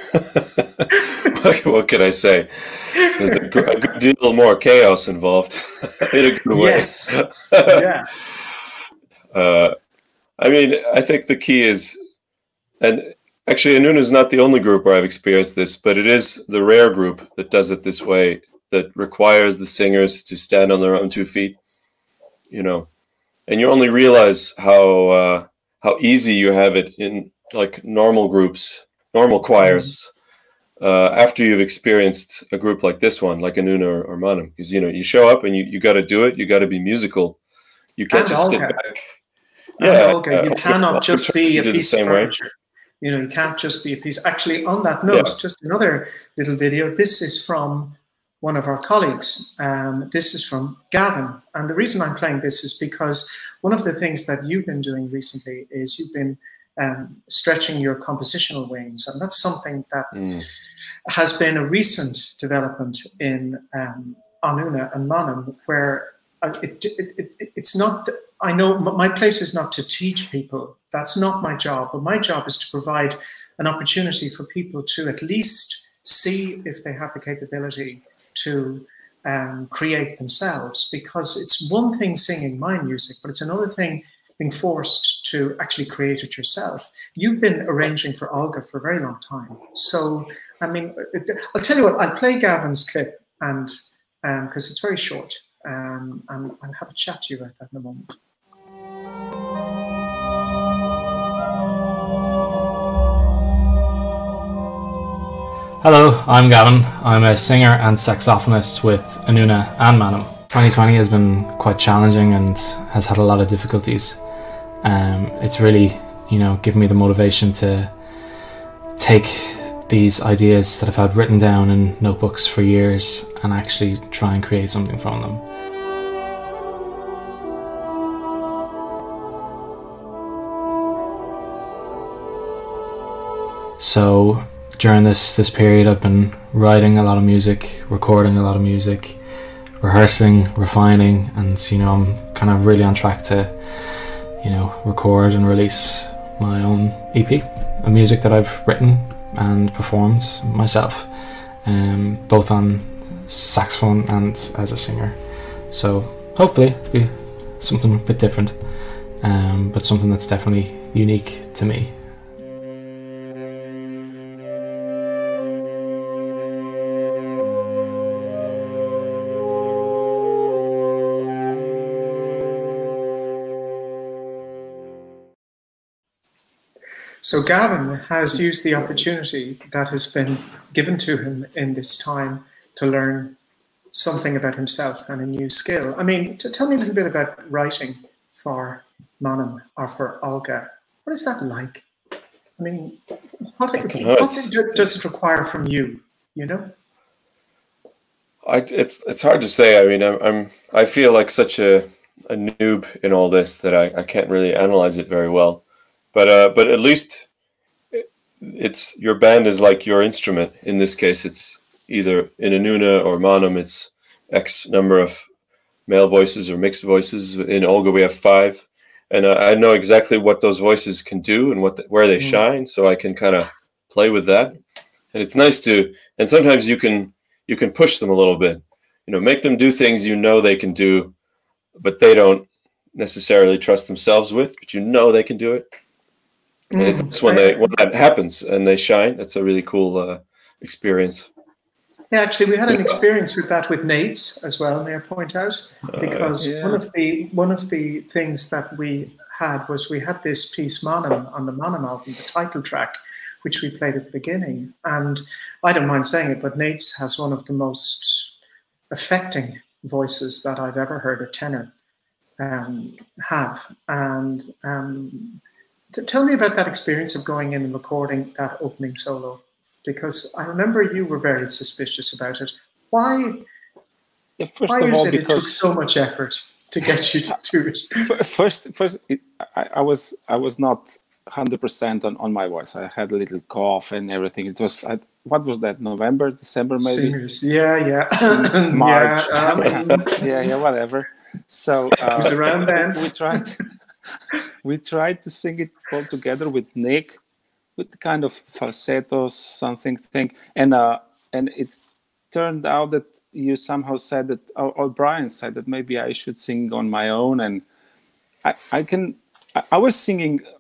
what, what can I say? There's a, gr- a good deal more chaos involved in a good way. Yes. Yeah. Uh, I mean, I think the key is, and actually, ANÚNA is not the only group where I've experienced this, but it is the rare group that does it this way, that requires the singers to stand on their own two feet, you know. And you only realize how uh, how easy you have it in like normal groups, normal choirs, uh, after you've experienced a group like this one, like ANÚNA or, or MANAM. Because, you know, you show up and you, you got to do it. You got to be musical. You can't And just Olga. sit back. And Yeah, Olga, you uh, cannot Olga just tries be to a do the piece of same way. furniture. You know, you can't just be a piece. Actually, on that note, Yeah. just another little video. This is from one of our colleagues. Um, this is from Gavin. And the reason I'm playing this is because one of the things that you've been doing recently is you've been um, stretching your compositional wings. And that's something that Mm. has been a recent development in um, ANÚNA and MANAM, where uh, it, it, it, it's not, I know my place is not to teach people. That's not my job. But my job is to provide an opportunity for people to at least see if they have the capability to um, create themselves, because it's one thing singing my music, but it's another thing being forced to actually create it yourself. You've been arranging for Olga for a very long time. So, I mean, I'll tell you what, I'll play Gavin's clip, and because um, it's very short, um, and I'll have a chat to you about that in a moment. Hello, I'm Gavin. I'm a singer and saxophonist with ANÚNA and MANAM. twenty twenty has been quite challenging and has had a lot of difficulties. Um, it's really, you know, given me the motivation to take these ideas that I've had written down in notebooks for years and actually try and create something from them. So during this this period I've been writing a lot of music, recording a lot of music, rehearsing, refining, and you know, I'm kind of really on track to, you know, record and release my own E P, a music that I've written and performed myself, um, both on saxophone and as a singer. So hopefully it'll be something a bit different, um, but something that's definitely unique to me. So Gavin has used the opportunity that has been given to him in this time to learn something about himself and a new skill. I mean, to tell me a little bit about writing for MANAM or for Olga. What is that like? I mean, what, what does it require from you, you know? I, it's it's hard to say. I mean, I'm, I'm I feel like such a, a noob in all this that I, I can't really analyze it very well. But uh, but at least it's your band is like your instrument. In this case, it's either in ANÚNA or MANAM, it's X number of male voices or mixed voices. In Olga, we have five, and uh, I know exactly what those voices can do and what the, where they mm. shine, so I can kind of play with that. And it's nice to. And sometimes you can you can push them a little bit, you know, make them do things you know they can do, but they don't necessarily trust themselves with. But you know they can do it. And it's mm, when they when that happens and they shine. That's a really cool uh, experience. Yeah, actually, we had an experience with that with Nejc as well. May I point out? Because uh, yeah. one of the one of the things that we had was we had this piece MANAM on the MANAM album, the title track, which we played at the beginning. And I don't mind saying it, but Nejc has one of the most affecting voices that I've ever heard a tenor um, have. And um, tell me about that experience of going in and recording that opening solo, because I remember you were very suspicious about it. Why, yeah, first why of is all, it because it took so much effort to get you to do it? First, first it, I, I was I was not one hundred percent on, on my voice. I had a little cough and everything. It was, I, what was that, November, December maybe? Singers. Yeah, yeah. March. Yeah, um, yeah, yeah, whatever. So uh, it was around then. We tried, we tried to sing it all together with Nick, with the kind of falsetto something thing, and uh, and it turned out that you somehow said that, or, or Brian said that maybe I should sing on my own, and I, I can, I, I was singing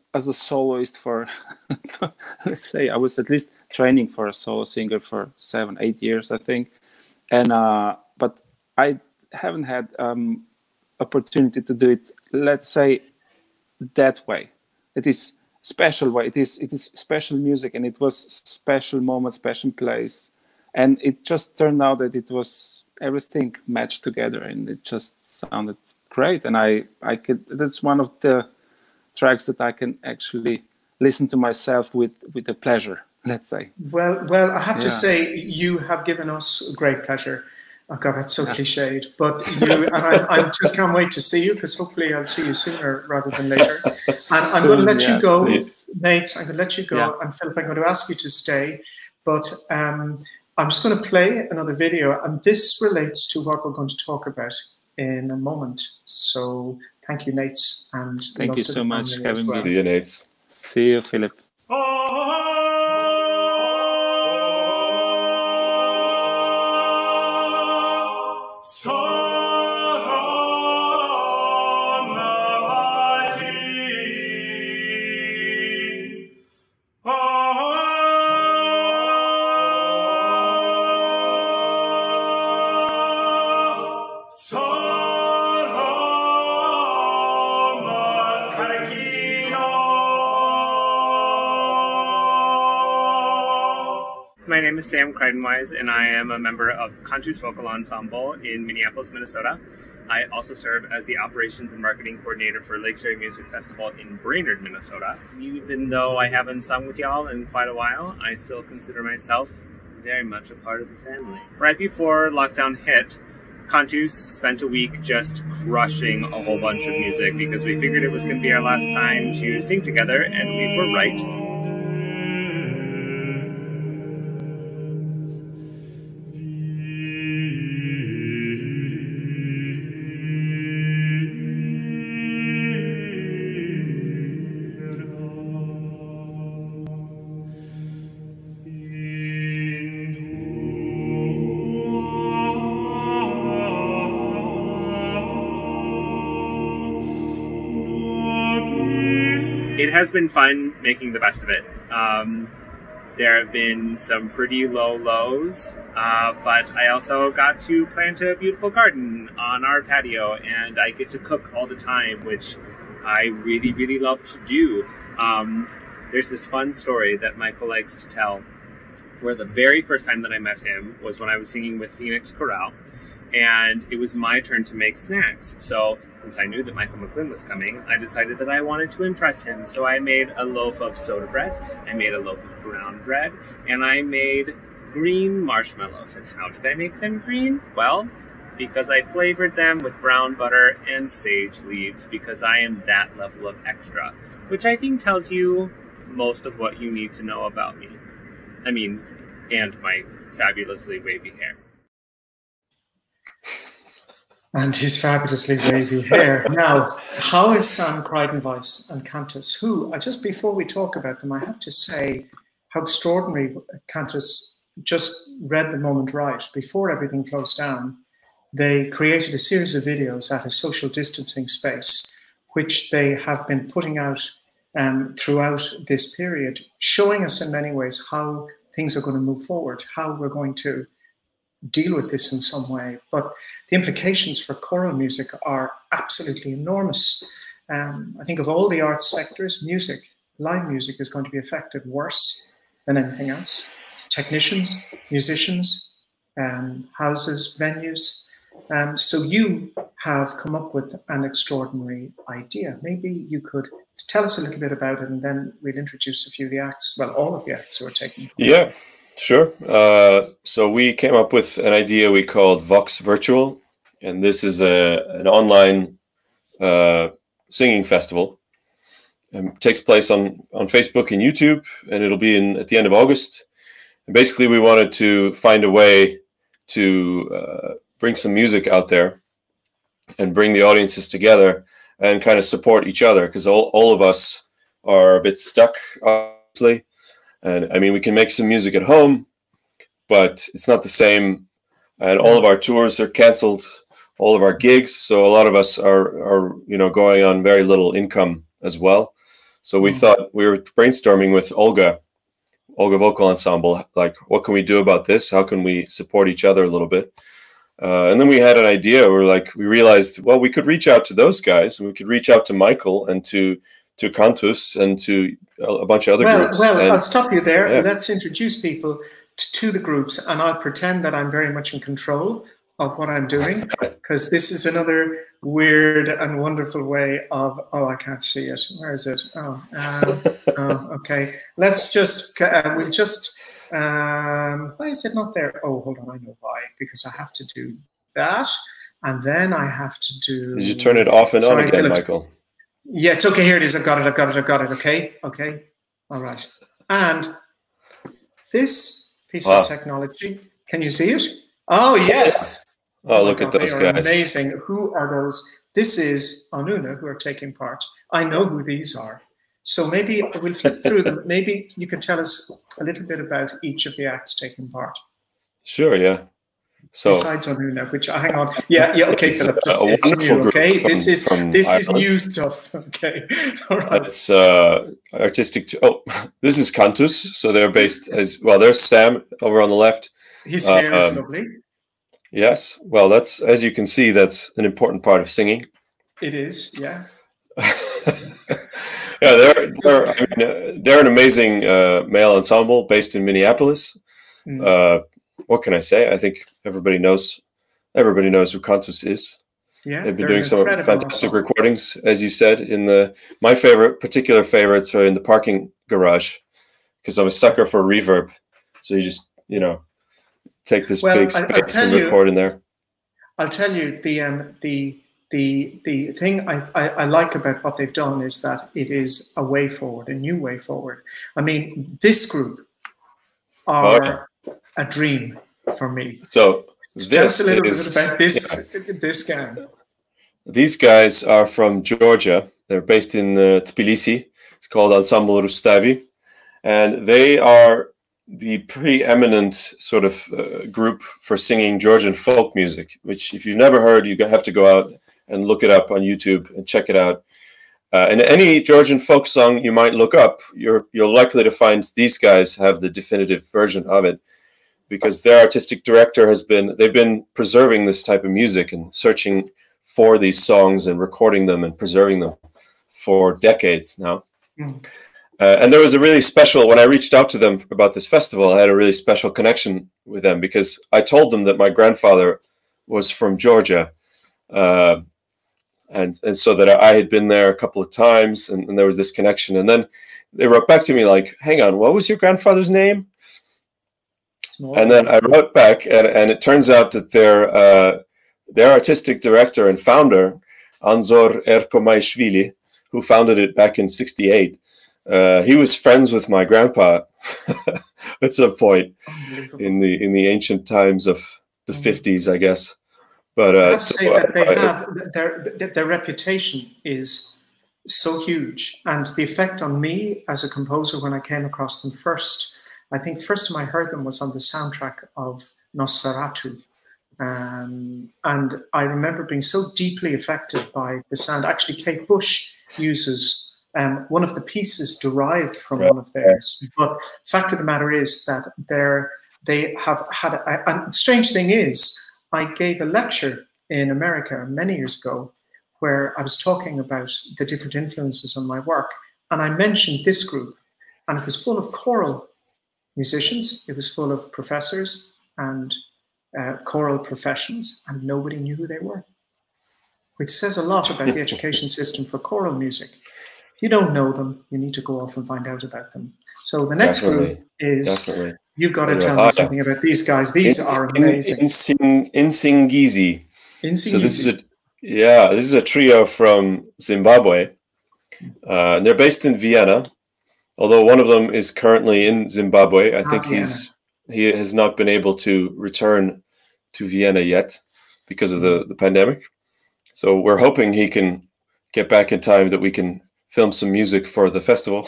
as a soloist for, let's say, I was at least training for a solo singer for seven, eight years, I think. And uh, but I haven't had um, opportunity to do it, let's say, that way. It is special way. It is it is special music, and it was special moment, special place, and it just turned out that it was everything matched together, and it just sounded great. And I I could that's one of the tracks that I can actually listen to myself with with a pleasure, let's say. Well, well, I have Yeah. to say you have given us great pleasure. Oh God, that's so cliched. But you, and I, I just can't wait to see you, because hopefully I'll see you sooner rather than later. And I'm going to let you yes, go, please. Nate. I'm going to let you go, Yeah. and Philip, I'm going to ask you to stay. But um, I'm just going to play another video, and this relates to what we're going to talk about in a moment. So thank you, Nate, and Thank love you to so the much family for as having well. me. See you, Nate. See you, Philip. My name is Sam Cridenwise, and I am a member of Conchu's Vocal Ensemble in Minneapolis, Minnesota. I also serve as the Operations and Marketing Coordinator for Lakes Area Music Festival in Brainerd, Minnesota. Even though I haven't sung with y'all in quite a while, I still consider myself very much a part of the family. Right before lockdown hit, Conchu spent a week just crushing a whole bunch of music because we figured it was going to be our last time to sing together, and we were right. It has been fun making the best of it. Um, there have been some pretty low lows, uh, but I also got to plant a beautiful garden on our patio, and I get to cook all the time, which I really, really love to do. Um, there's this fun story that Michael likes to tell, where the very first time that I met him was when I was singing with Phoenix Chorale, and it was my turn to make snacks. So since I knew that Michael McGlynn was coming, I decided that I wanted to impress him. So I made a loaf of soda bread, I made a loaf of brown bread, and I made green marshmallows. And how did I make them green? Well, because I flavored them with brown butter and sage leaves, because I am that level of extra, which I think tells you most of what you need to know about me. I mean, and my fabulously wavy hair. And his fabulously wavy hair. Now, how is Sam Cridenwise and Cantus, who, uh, just before we talk about them, I have to say how extraordinary Cantus just read the moment right. Before everything closed down, they created a series of videos at a social distancing space, which they have been putting out um, throughout this period, showing us in many ways how things are going to move forward, how we're going to deal with this in some way. But the implications for choral music are absolutely enormous. Um, I think of all the arts sectors, music, live music is going to be affected worse than anything else. Technicians, musicians, um, houses, venues. Um, so you have come up with an extraordinary idea. Maybe you could tell us a little bit about it, and then we'll introduce a few of the acts, well, all of the acts who are taking part. Yeah, sure. Uh, so we came up with an idea we called Vox Virtual, and this is a an online uh, singing festival. It takes place on, on Facebook and YouTube, and it'll be in at the end of August. And basically, we wanted to find a way to uh, bring some music out there and bring the audiences together and kind of support each other, because all, all of us are a bit stuck, obviously. And I mean, we can make some music at home, but it's not the same. And all of our tours are canceled, all of our gigs. So a lot of us are, are you know, going on very little income as well. So we Mm. thought, we were brainstorming with Olga, Olga Vocal Ensemble, like, what can we do about this? How can we support each other a little bit? Uh, and then we had an idea. We're like, we realized, well, we could reach out to those guys, and we could reach out to Michael and to to Cantus and to a bunch of other well, groups. Well, and, I'll stop you there. yeah. Let's introduce people to, to the groups, and I'll pretend that I'm very much in control of what I'm doing, because this is another weird and wonderful way of, oh, I can't see it. Where is it? Oh, um, oh okay. Let's just, uh, we'll just, um, why is it not there? Oh, hold on, I know why. Because I have to do that, and then I have to do... Did you turn it off and Sorry, on again, Philip. Michael? Yeah, it's okay. Here it is. I've got it. I've got it. I've got it. Okay. Okay. All right. And this piece Wow. of technology, can you see it? Oh, yes. Oh, my look at God, those they are guys. amazing. Who are those? This is ANÚNA who are taking part. I know who these are. So maybe we'll flip through them. Maybe you can tell us a little bit about each of the acts taking part. Sure, yeah. So Besides ANÚNA, which hang on, yeah, yeah, okay, It's Philip, a just, it's wonderful new, group okay. from- this is from this is Ireland. new stuff, okay. All right. It's uh, artistic. T oh, this is Cantus. So they're based as well. There's Sam over on the left. His hair is Um, lovely. Yes. Well, that's, as you can see, that's an important part of singing. It is, yeah. Yeah, they're they're, I mean, uh, they're an amazing uh, male ensemble based in Minneapolis. Mm. Uh, what can I say? I think everybody knows everybody knows who Cantus is. Yeah, They've been they're doing an some incredible fantastic ensemble. recordings, as you said. In the my favorite particular favorites are in the parking garage, because I'm a sucker for reverb. So you just you know take this Well, big I- I'll space tell and you- record in there. I'll tell you the um, the the the thing I, I, I like about what they've done is that it is a way forward, a new way forward. I mean, this group are a dream for me. So Just this a little is bit about this this gang. These guys are from Georgia. They're based in uh, Tbilisi. It's called Ensemble Rustavi. And they are the preeminent sort of uh, group for singing Georgian folk music, which if you've never heard, you have to go out and look it up on YouTube and check it out. Uh, and any Georgian folk song you might look up, you're, you're likely to find these guys have the definitive version of it, because their artistic director has been, they've been preserving this type of music and searching for these songs and recording them and preserving them for decades now. Mm. Uh, and there was a really special, when I reached out to them about this festival, I had a really special connection with them, because I told them that my grandfather was from Georgia. Uh, and, and so that I had been there a couple of times, and, and there was this connection. And then they wrote back to me like, hang on, what was your grandfather's name? Small. And then I wrote back, and, and it turns out that their, uh, their artistic director and founder, Anzor Erkomaishvili, who founded it back in sixty-eight, uh, he was friends with my grandpa at some point in the in the ancient times of the fifties, I guess. But uh, I have to so, say that they uh, have their their reputation is so huge, and the effect on me as a composer when I came across them first, I think first time I heard them was on the soundtrack of Nosferatu. Um, and I remember being so deeply affected by the sound. Actually, Kate Bush uses um, one of the pieces derived from Right. one of theirs. But fact of the matter is that they're, they have had, a, and the strange thing is, I gave a lecture in America many years ago where I was talking about the different influences on my work. And I mentioned this group, and it was full of choral musicians. It was full of professors and Uh, choral professions, and nobody knew who they were, which says a lot about the education system for choral music. If you don't know them, you need to go off and find out about them. So the next Definitely. group is, Definitely. you've got to Anyway, tell ah, me yeah. something about these guys. These In- are in- amazing. Insing- Insingizi. So this is a Insingizi. yeah, this is a trio from Zimbabwe. Uh, and they're based in Vienna, although one of them is currently in Zimbabwe. I Ah, think Vienna. he's he has not been able to return to Vienna yet because of the, the pandemic. So we're hoping he can get back in time that we can film some music for the festival.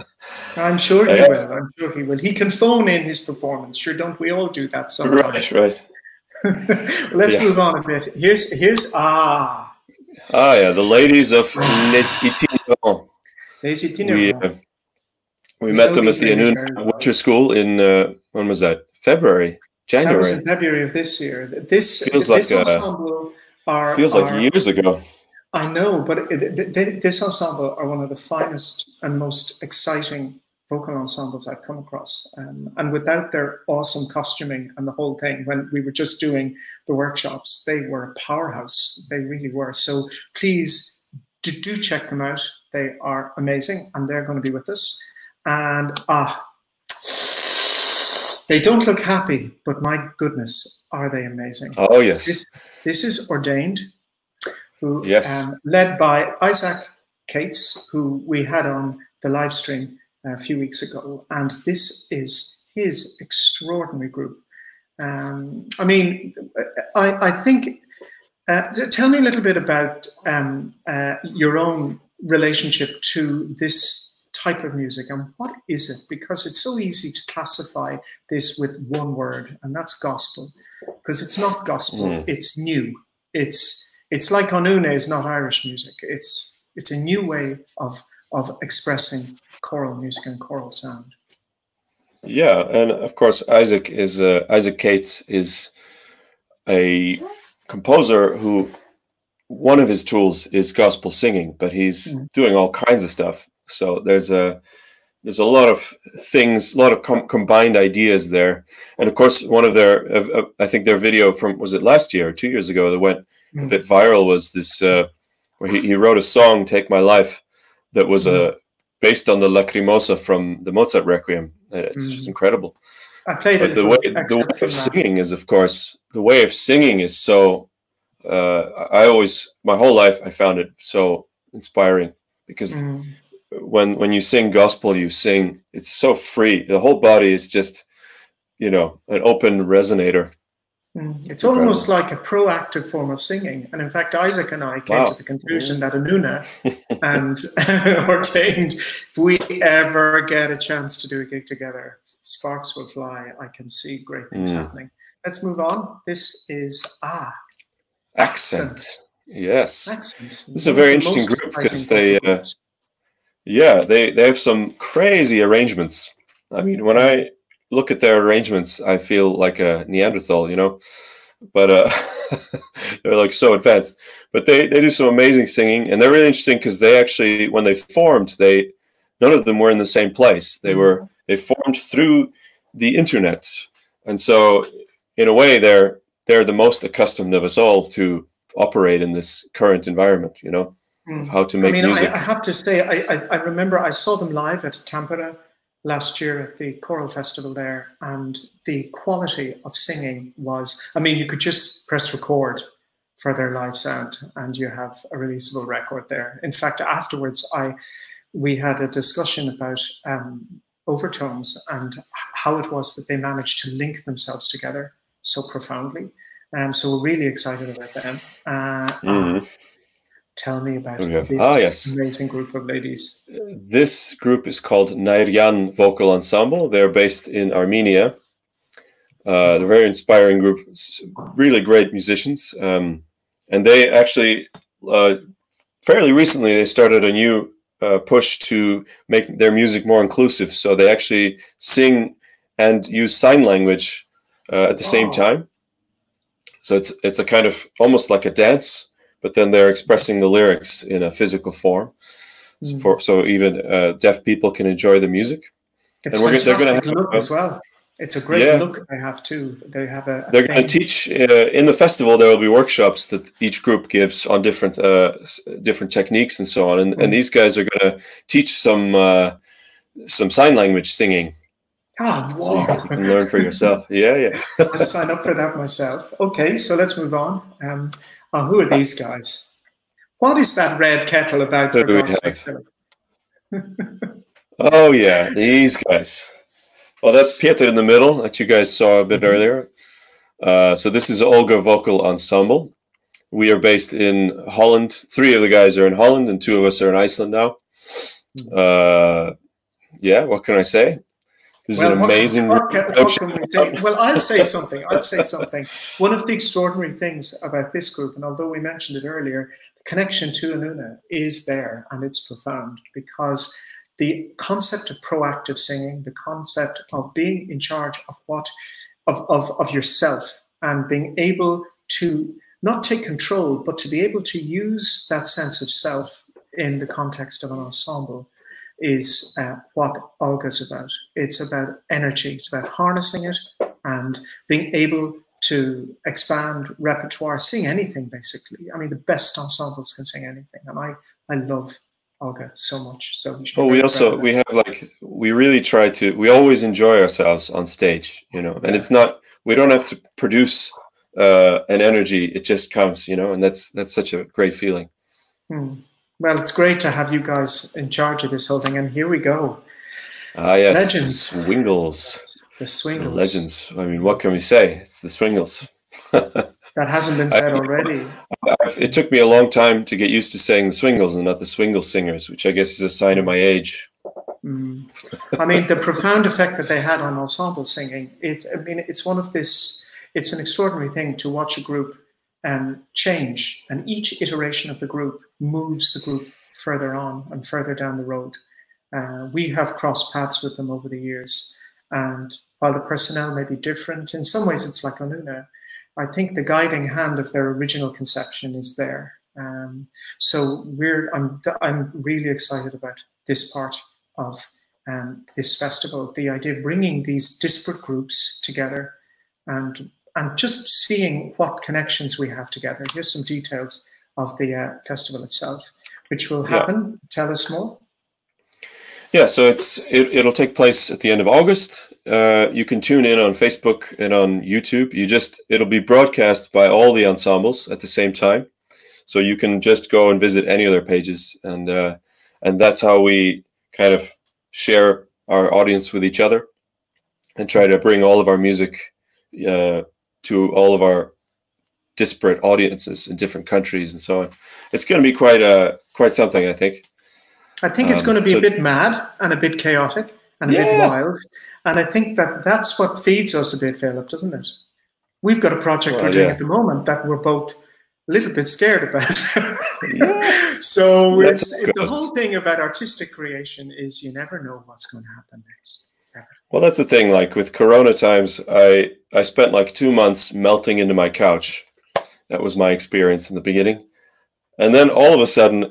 I'm sure he Yeah. will. I'm sure he will. He can phone in his performance. Sure, don't we all do that sometimes? Right, right. Let's Yeah. move on a bit. Here's here's ah. Ah, yeah, the ladies of Les Itinerants. Les We, itinérants. uh, we We met know them at these the ladies ANÚNA very well. Winter School in, uh, when was that? February? That was January? in February of this year. This Feels this like, uh, ensemble are feels like are years ago. I know, but it, th th this ensemble are one of the finest and most exciting vocal ensembles I've come across. Um, and without their awesome costuming and the whole thing, when we were just doing the workshops, they were a powerhouse. They really were. So please do, do check them out. They are amazing, and they're going to be with us. And ah, they don't look happy, but my goodness, are they amazing? Oh, yes. This, this is Ordained, who Yes. um, led by Isaac Cates, who we had on the live stream a few weeks ago, and this is his extraordinary group. Um, I mean, I, I think, uh, tell me a little bit about um, uh, your own relationship to this type of music, and what is it? Because it's so easy to classify this with one word, and that's gospel, because it's not gospel, Mm. it's new. It's it's like ANÚNA is not Irish music. It's it's a new way of of expressing choral music and choral sound. Yeah, and of course Isaac is uh, Isaac Cates is a composer who one of his tools is gospel singing, but he's Mm. doing all kinds of stuff. So there's a there's a lot of things, a lot of com combined ideas there. And of course, one of their uh, uh, I think their video from was it last year or two years ago that went a Mm. bit viral was this uh, where he, he wrote a song, "Take My Life," that was a uh, based on the Lacrimosa from the Mozart Requiem. It's Mm. just incredible. I played But a the little way the excerpt way from of that. singing is, of course, the way of singing is so. Uh, I always, my whole life, I found it so inspiring because Mm. when when you sing gospel, you sing. It's so free. The whole body is just, you know, an open resonator. Mm. It's Incredible. almost like a proactive form of singing. And in fact, Isaac and I came Wow. to the conclusion that ANÚNA and Ordained, if we ever get a chance to do a gig together, sparks will fly. I can see great things Mm. happening. Let's move on. This is Ah. Accent. Yes. Accent. This is a One of very the interesting most group because exciting they, vocal uh, groups. yeah, they they have some crazy arrangements. I mean, when I look at their arrangements, I feel like a Neanderthal, you know. But uh, they're like so advanced. But they they do some amazing singing, and they're really interesting because they actually, when they formed, they none of them were in the same place. They were they formed through the internet, and so in a way, they're they're the most accustomed of us all to operate in this current environment, you know, Mm. of how to I make mean, music. I, I have to say, I, I, I remember I saw them live at Tampere last year at the choral festival there, and the quality of singing was, I mean, you could just press record for their live sound and you have a releasable record there. In fact, afterwards, I we had a discussion about um, overtones and how it was that they managed to link themselves together so profoundly. Um, so we're really excited about them. Uh, Mhm. ah, tell me about We have- this ah, yes. amazing group of ladies. This group is called Nejc Vocal Ensemble. They're based in Armenia. Uh, they're a very inspiring group, s- really great musicians. Um, and they actually, uh, fairly recently, they started a new uh, push to make their music more inclusive. So they actually sing and use sign language uh, at the same Oh. time. So it's it's a kind of almost like a dance, but then they're expressing the lyrics in a physical form. So, Mm. for, so even uh, deaf people can enjoy the music. It's And we're gonna- they're fantastic gonna have, look uh, as well. It's a great Yeah. look they have too. They have a, a They're going to thing. teach uh, in the festival. There will be workshops that each group gives on different uh, s- different techniques and so on. And, Mm. and these guys are going to teach some uh, some sign language singing, Ah, so you, wow. you can learn for yourself. Yeah, yeah. I'll sign up for that myself. Okay, so let's move on. Um, oh, who are these guys? What is that red kettle about, Who for do we God's have? sake, Philip? Oh yeah, these guys. Well, that's Peter in the middle that you guys saw a bit Mhm. earlier. Uh, so this is Olga Vocal Ensemble. We are based in Holland. Three of the guys are in Holland, and two of us are in Iceland now. Uh, yeah, what can I say? This well, is an amazing. What, what, what can we say? Well, I'll say something. I'll say something. One of the extraordinary things about this group, and although we mentioned it earlier, the connection to ANÚNA is there, and it's profound, because the concept of proactive singing, the concept of being in charge of what, of, of, of yourself, and being able to not take control, but to be able to use that sense of self in the context of an ensemble is uh, what Olga's about. It's about energy. It's about harnessing it and being able to expand repertoire, sing anything, basically. I mean, the best ensembles can sing anything. And I, I love Olga so much. So we oh, we also, we have like, we really try to, we always enjoy ourselves on stage, you know, and it's not, we don't have to produce uh, an energy. It just comes, you know, and that's, that's such a great feeling. Hmm. Well, it's great to have you guys in charge of this whole thing, and here we go. Ah, yes, Legends. The Swingles. The Swingles. The legends. I mean, what can we say? It's the Swingles. That hasn't been said I, already. I've, it took me a long time to get used to saying the Swingles and not the Swingle Singers, which I guess is a sign of my age. Mm. I mean, the profound effect that they had on ensemble singing, it's, I mean, it's one of this, it's an extraordinary thing to watch a group um, change, and each iteration of the group moves the group further on and further down the road. Uh, we have crossed paths with them over the years, and while the personnel may be different, in some ways it's like ANÚNA. I think the guiding hand of their original conception is there. Um, so we're, I'm, I'm really excited about this part of um, this festival, the idea of bringing these disparate groups together and, and just seeing what connections we have together. Here's some details of the uh, festival itself, which will happen. Yeah. Tell us more. Yeah, so it's it, it'll take place at the end of August. Uh, you can tune in on Facebook and on YouTube. You just it'll be broadcast by all the ensembles at the same time, so you can just go and visit any of their pages, and uh, and that's how we kind of share our audience with each other, and try to bring all of our music uh, to all of our disparate audiences in different countries and so on. It's going to be quite a quite something, I think. I think it's um, going to be so, a bit mad and a bit chaotic and a yeah. bit wild, and I think that that's what feeds us a bit, Philip, doesn't it? We've got a project well, we're doing yeah. at the moment that we're both a little bit scared about. yeah. So it's, it, the whole thing about artistic creation is you never know what's going to happen next. Ever. Well, that's the thing. Like with Corona times, I I spent like two months melting into my couch. That was my experience in the beginning. And then all of a sudden,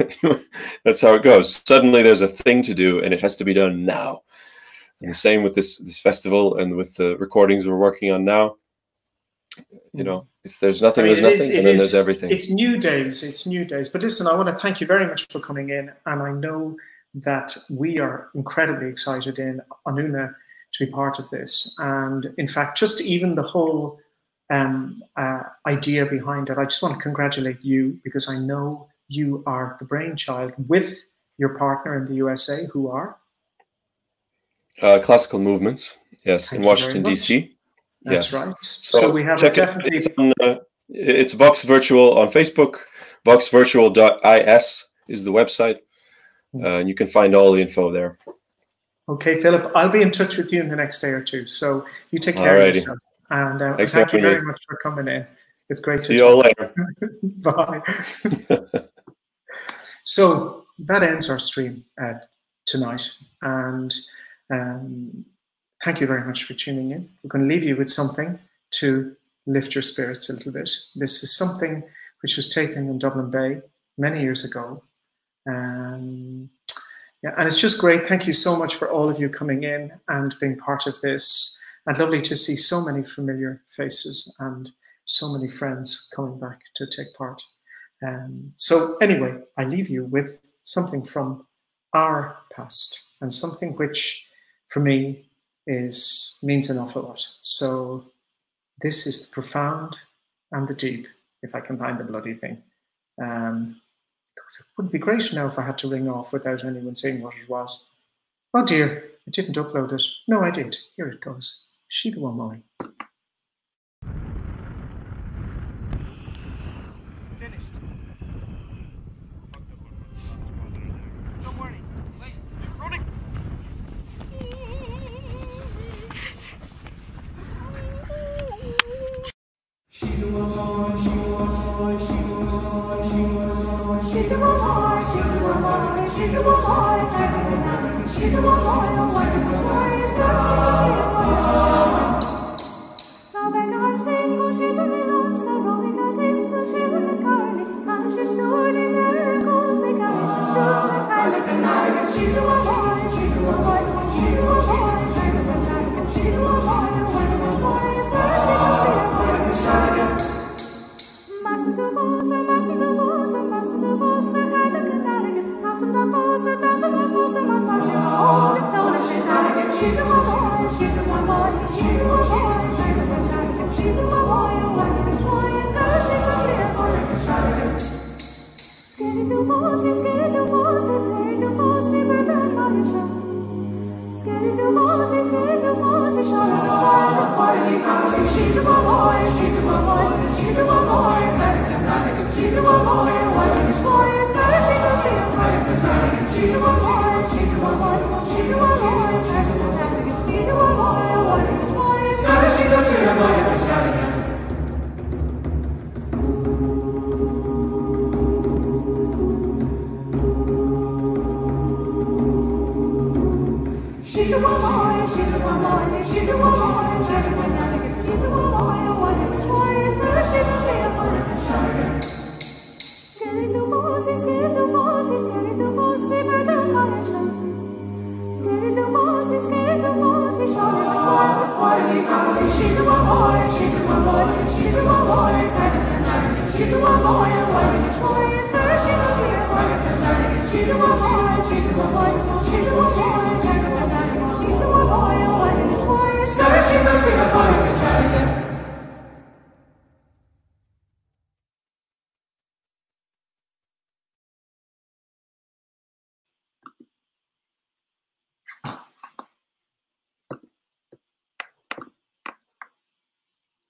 that's how it goes. Suddenly there's a thing to do and it has to be done now. And the same with this, this festival and with the recordings we're working on now. You know, it's, there's nothing, I mean, there's nothing, is, and then is, there's everything. It's new days, it's new days. But listen, I want to thank you very much for coming in. And I know that we are incredibly excited in ANÚNA to be part of this. And in fact, just even the whole Um, uh, idea behind it. I just want to congratulate you, because I know you are the brainchild with your partner in the U S A, who are? Uh, classical Movements, yes, Thank in Washington, D C. That's yes. right. So, so we have check definitely... it. It's, on, uh, it's Vox Virtual on Facebook. vox virtual dot I S is the website, uh, and you can find all the info there. Okay, Philip, I'll be in touch with you in the next day or two, so you take care Alrighty. of yourself. And uh, Thanks thank you very me. much for coming in. It's great to see you all later. Bye. So that ends our stream uh, tonight. And um, thank you very much for tuning in. We're going to leave you with something to lift your spirits a little bit. This is something which was taken in Dublin Bay many years ago. Um, yeah, and it's just great. Thank you so much for all of you coming in and being part of this. And lovely to see so many familiar faces and so many friends coming back to take part. Um, so anyway, I leave you with something from our past and something which for me is means an awful lot. So this is the profound and the deep, if I can find the bloody thing. Um, it would be great now if I had to ring off without anyone seeing what it was. Oh dear, I didn't upload it. No, I did. Here it goes. She the one mine. Finished. Don't worry. Wait, running. She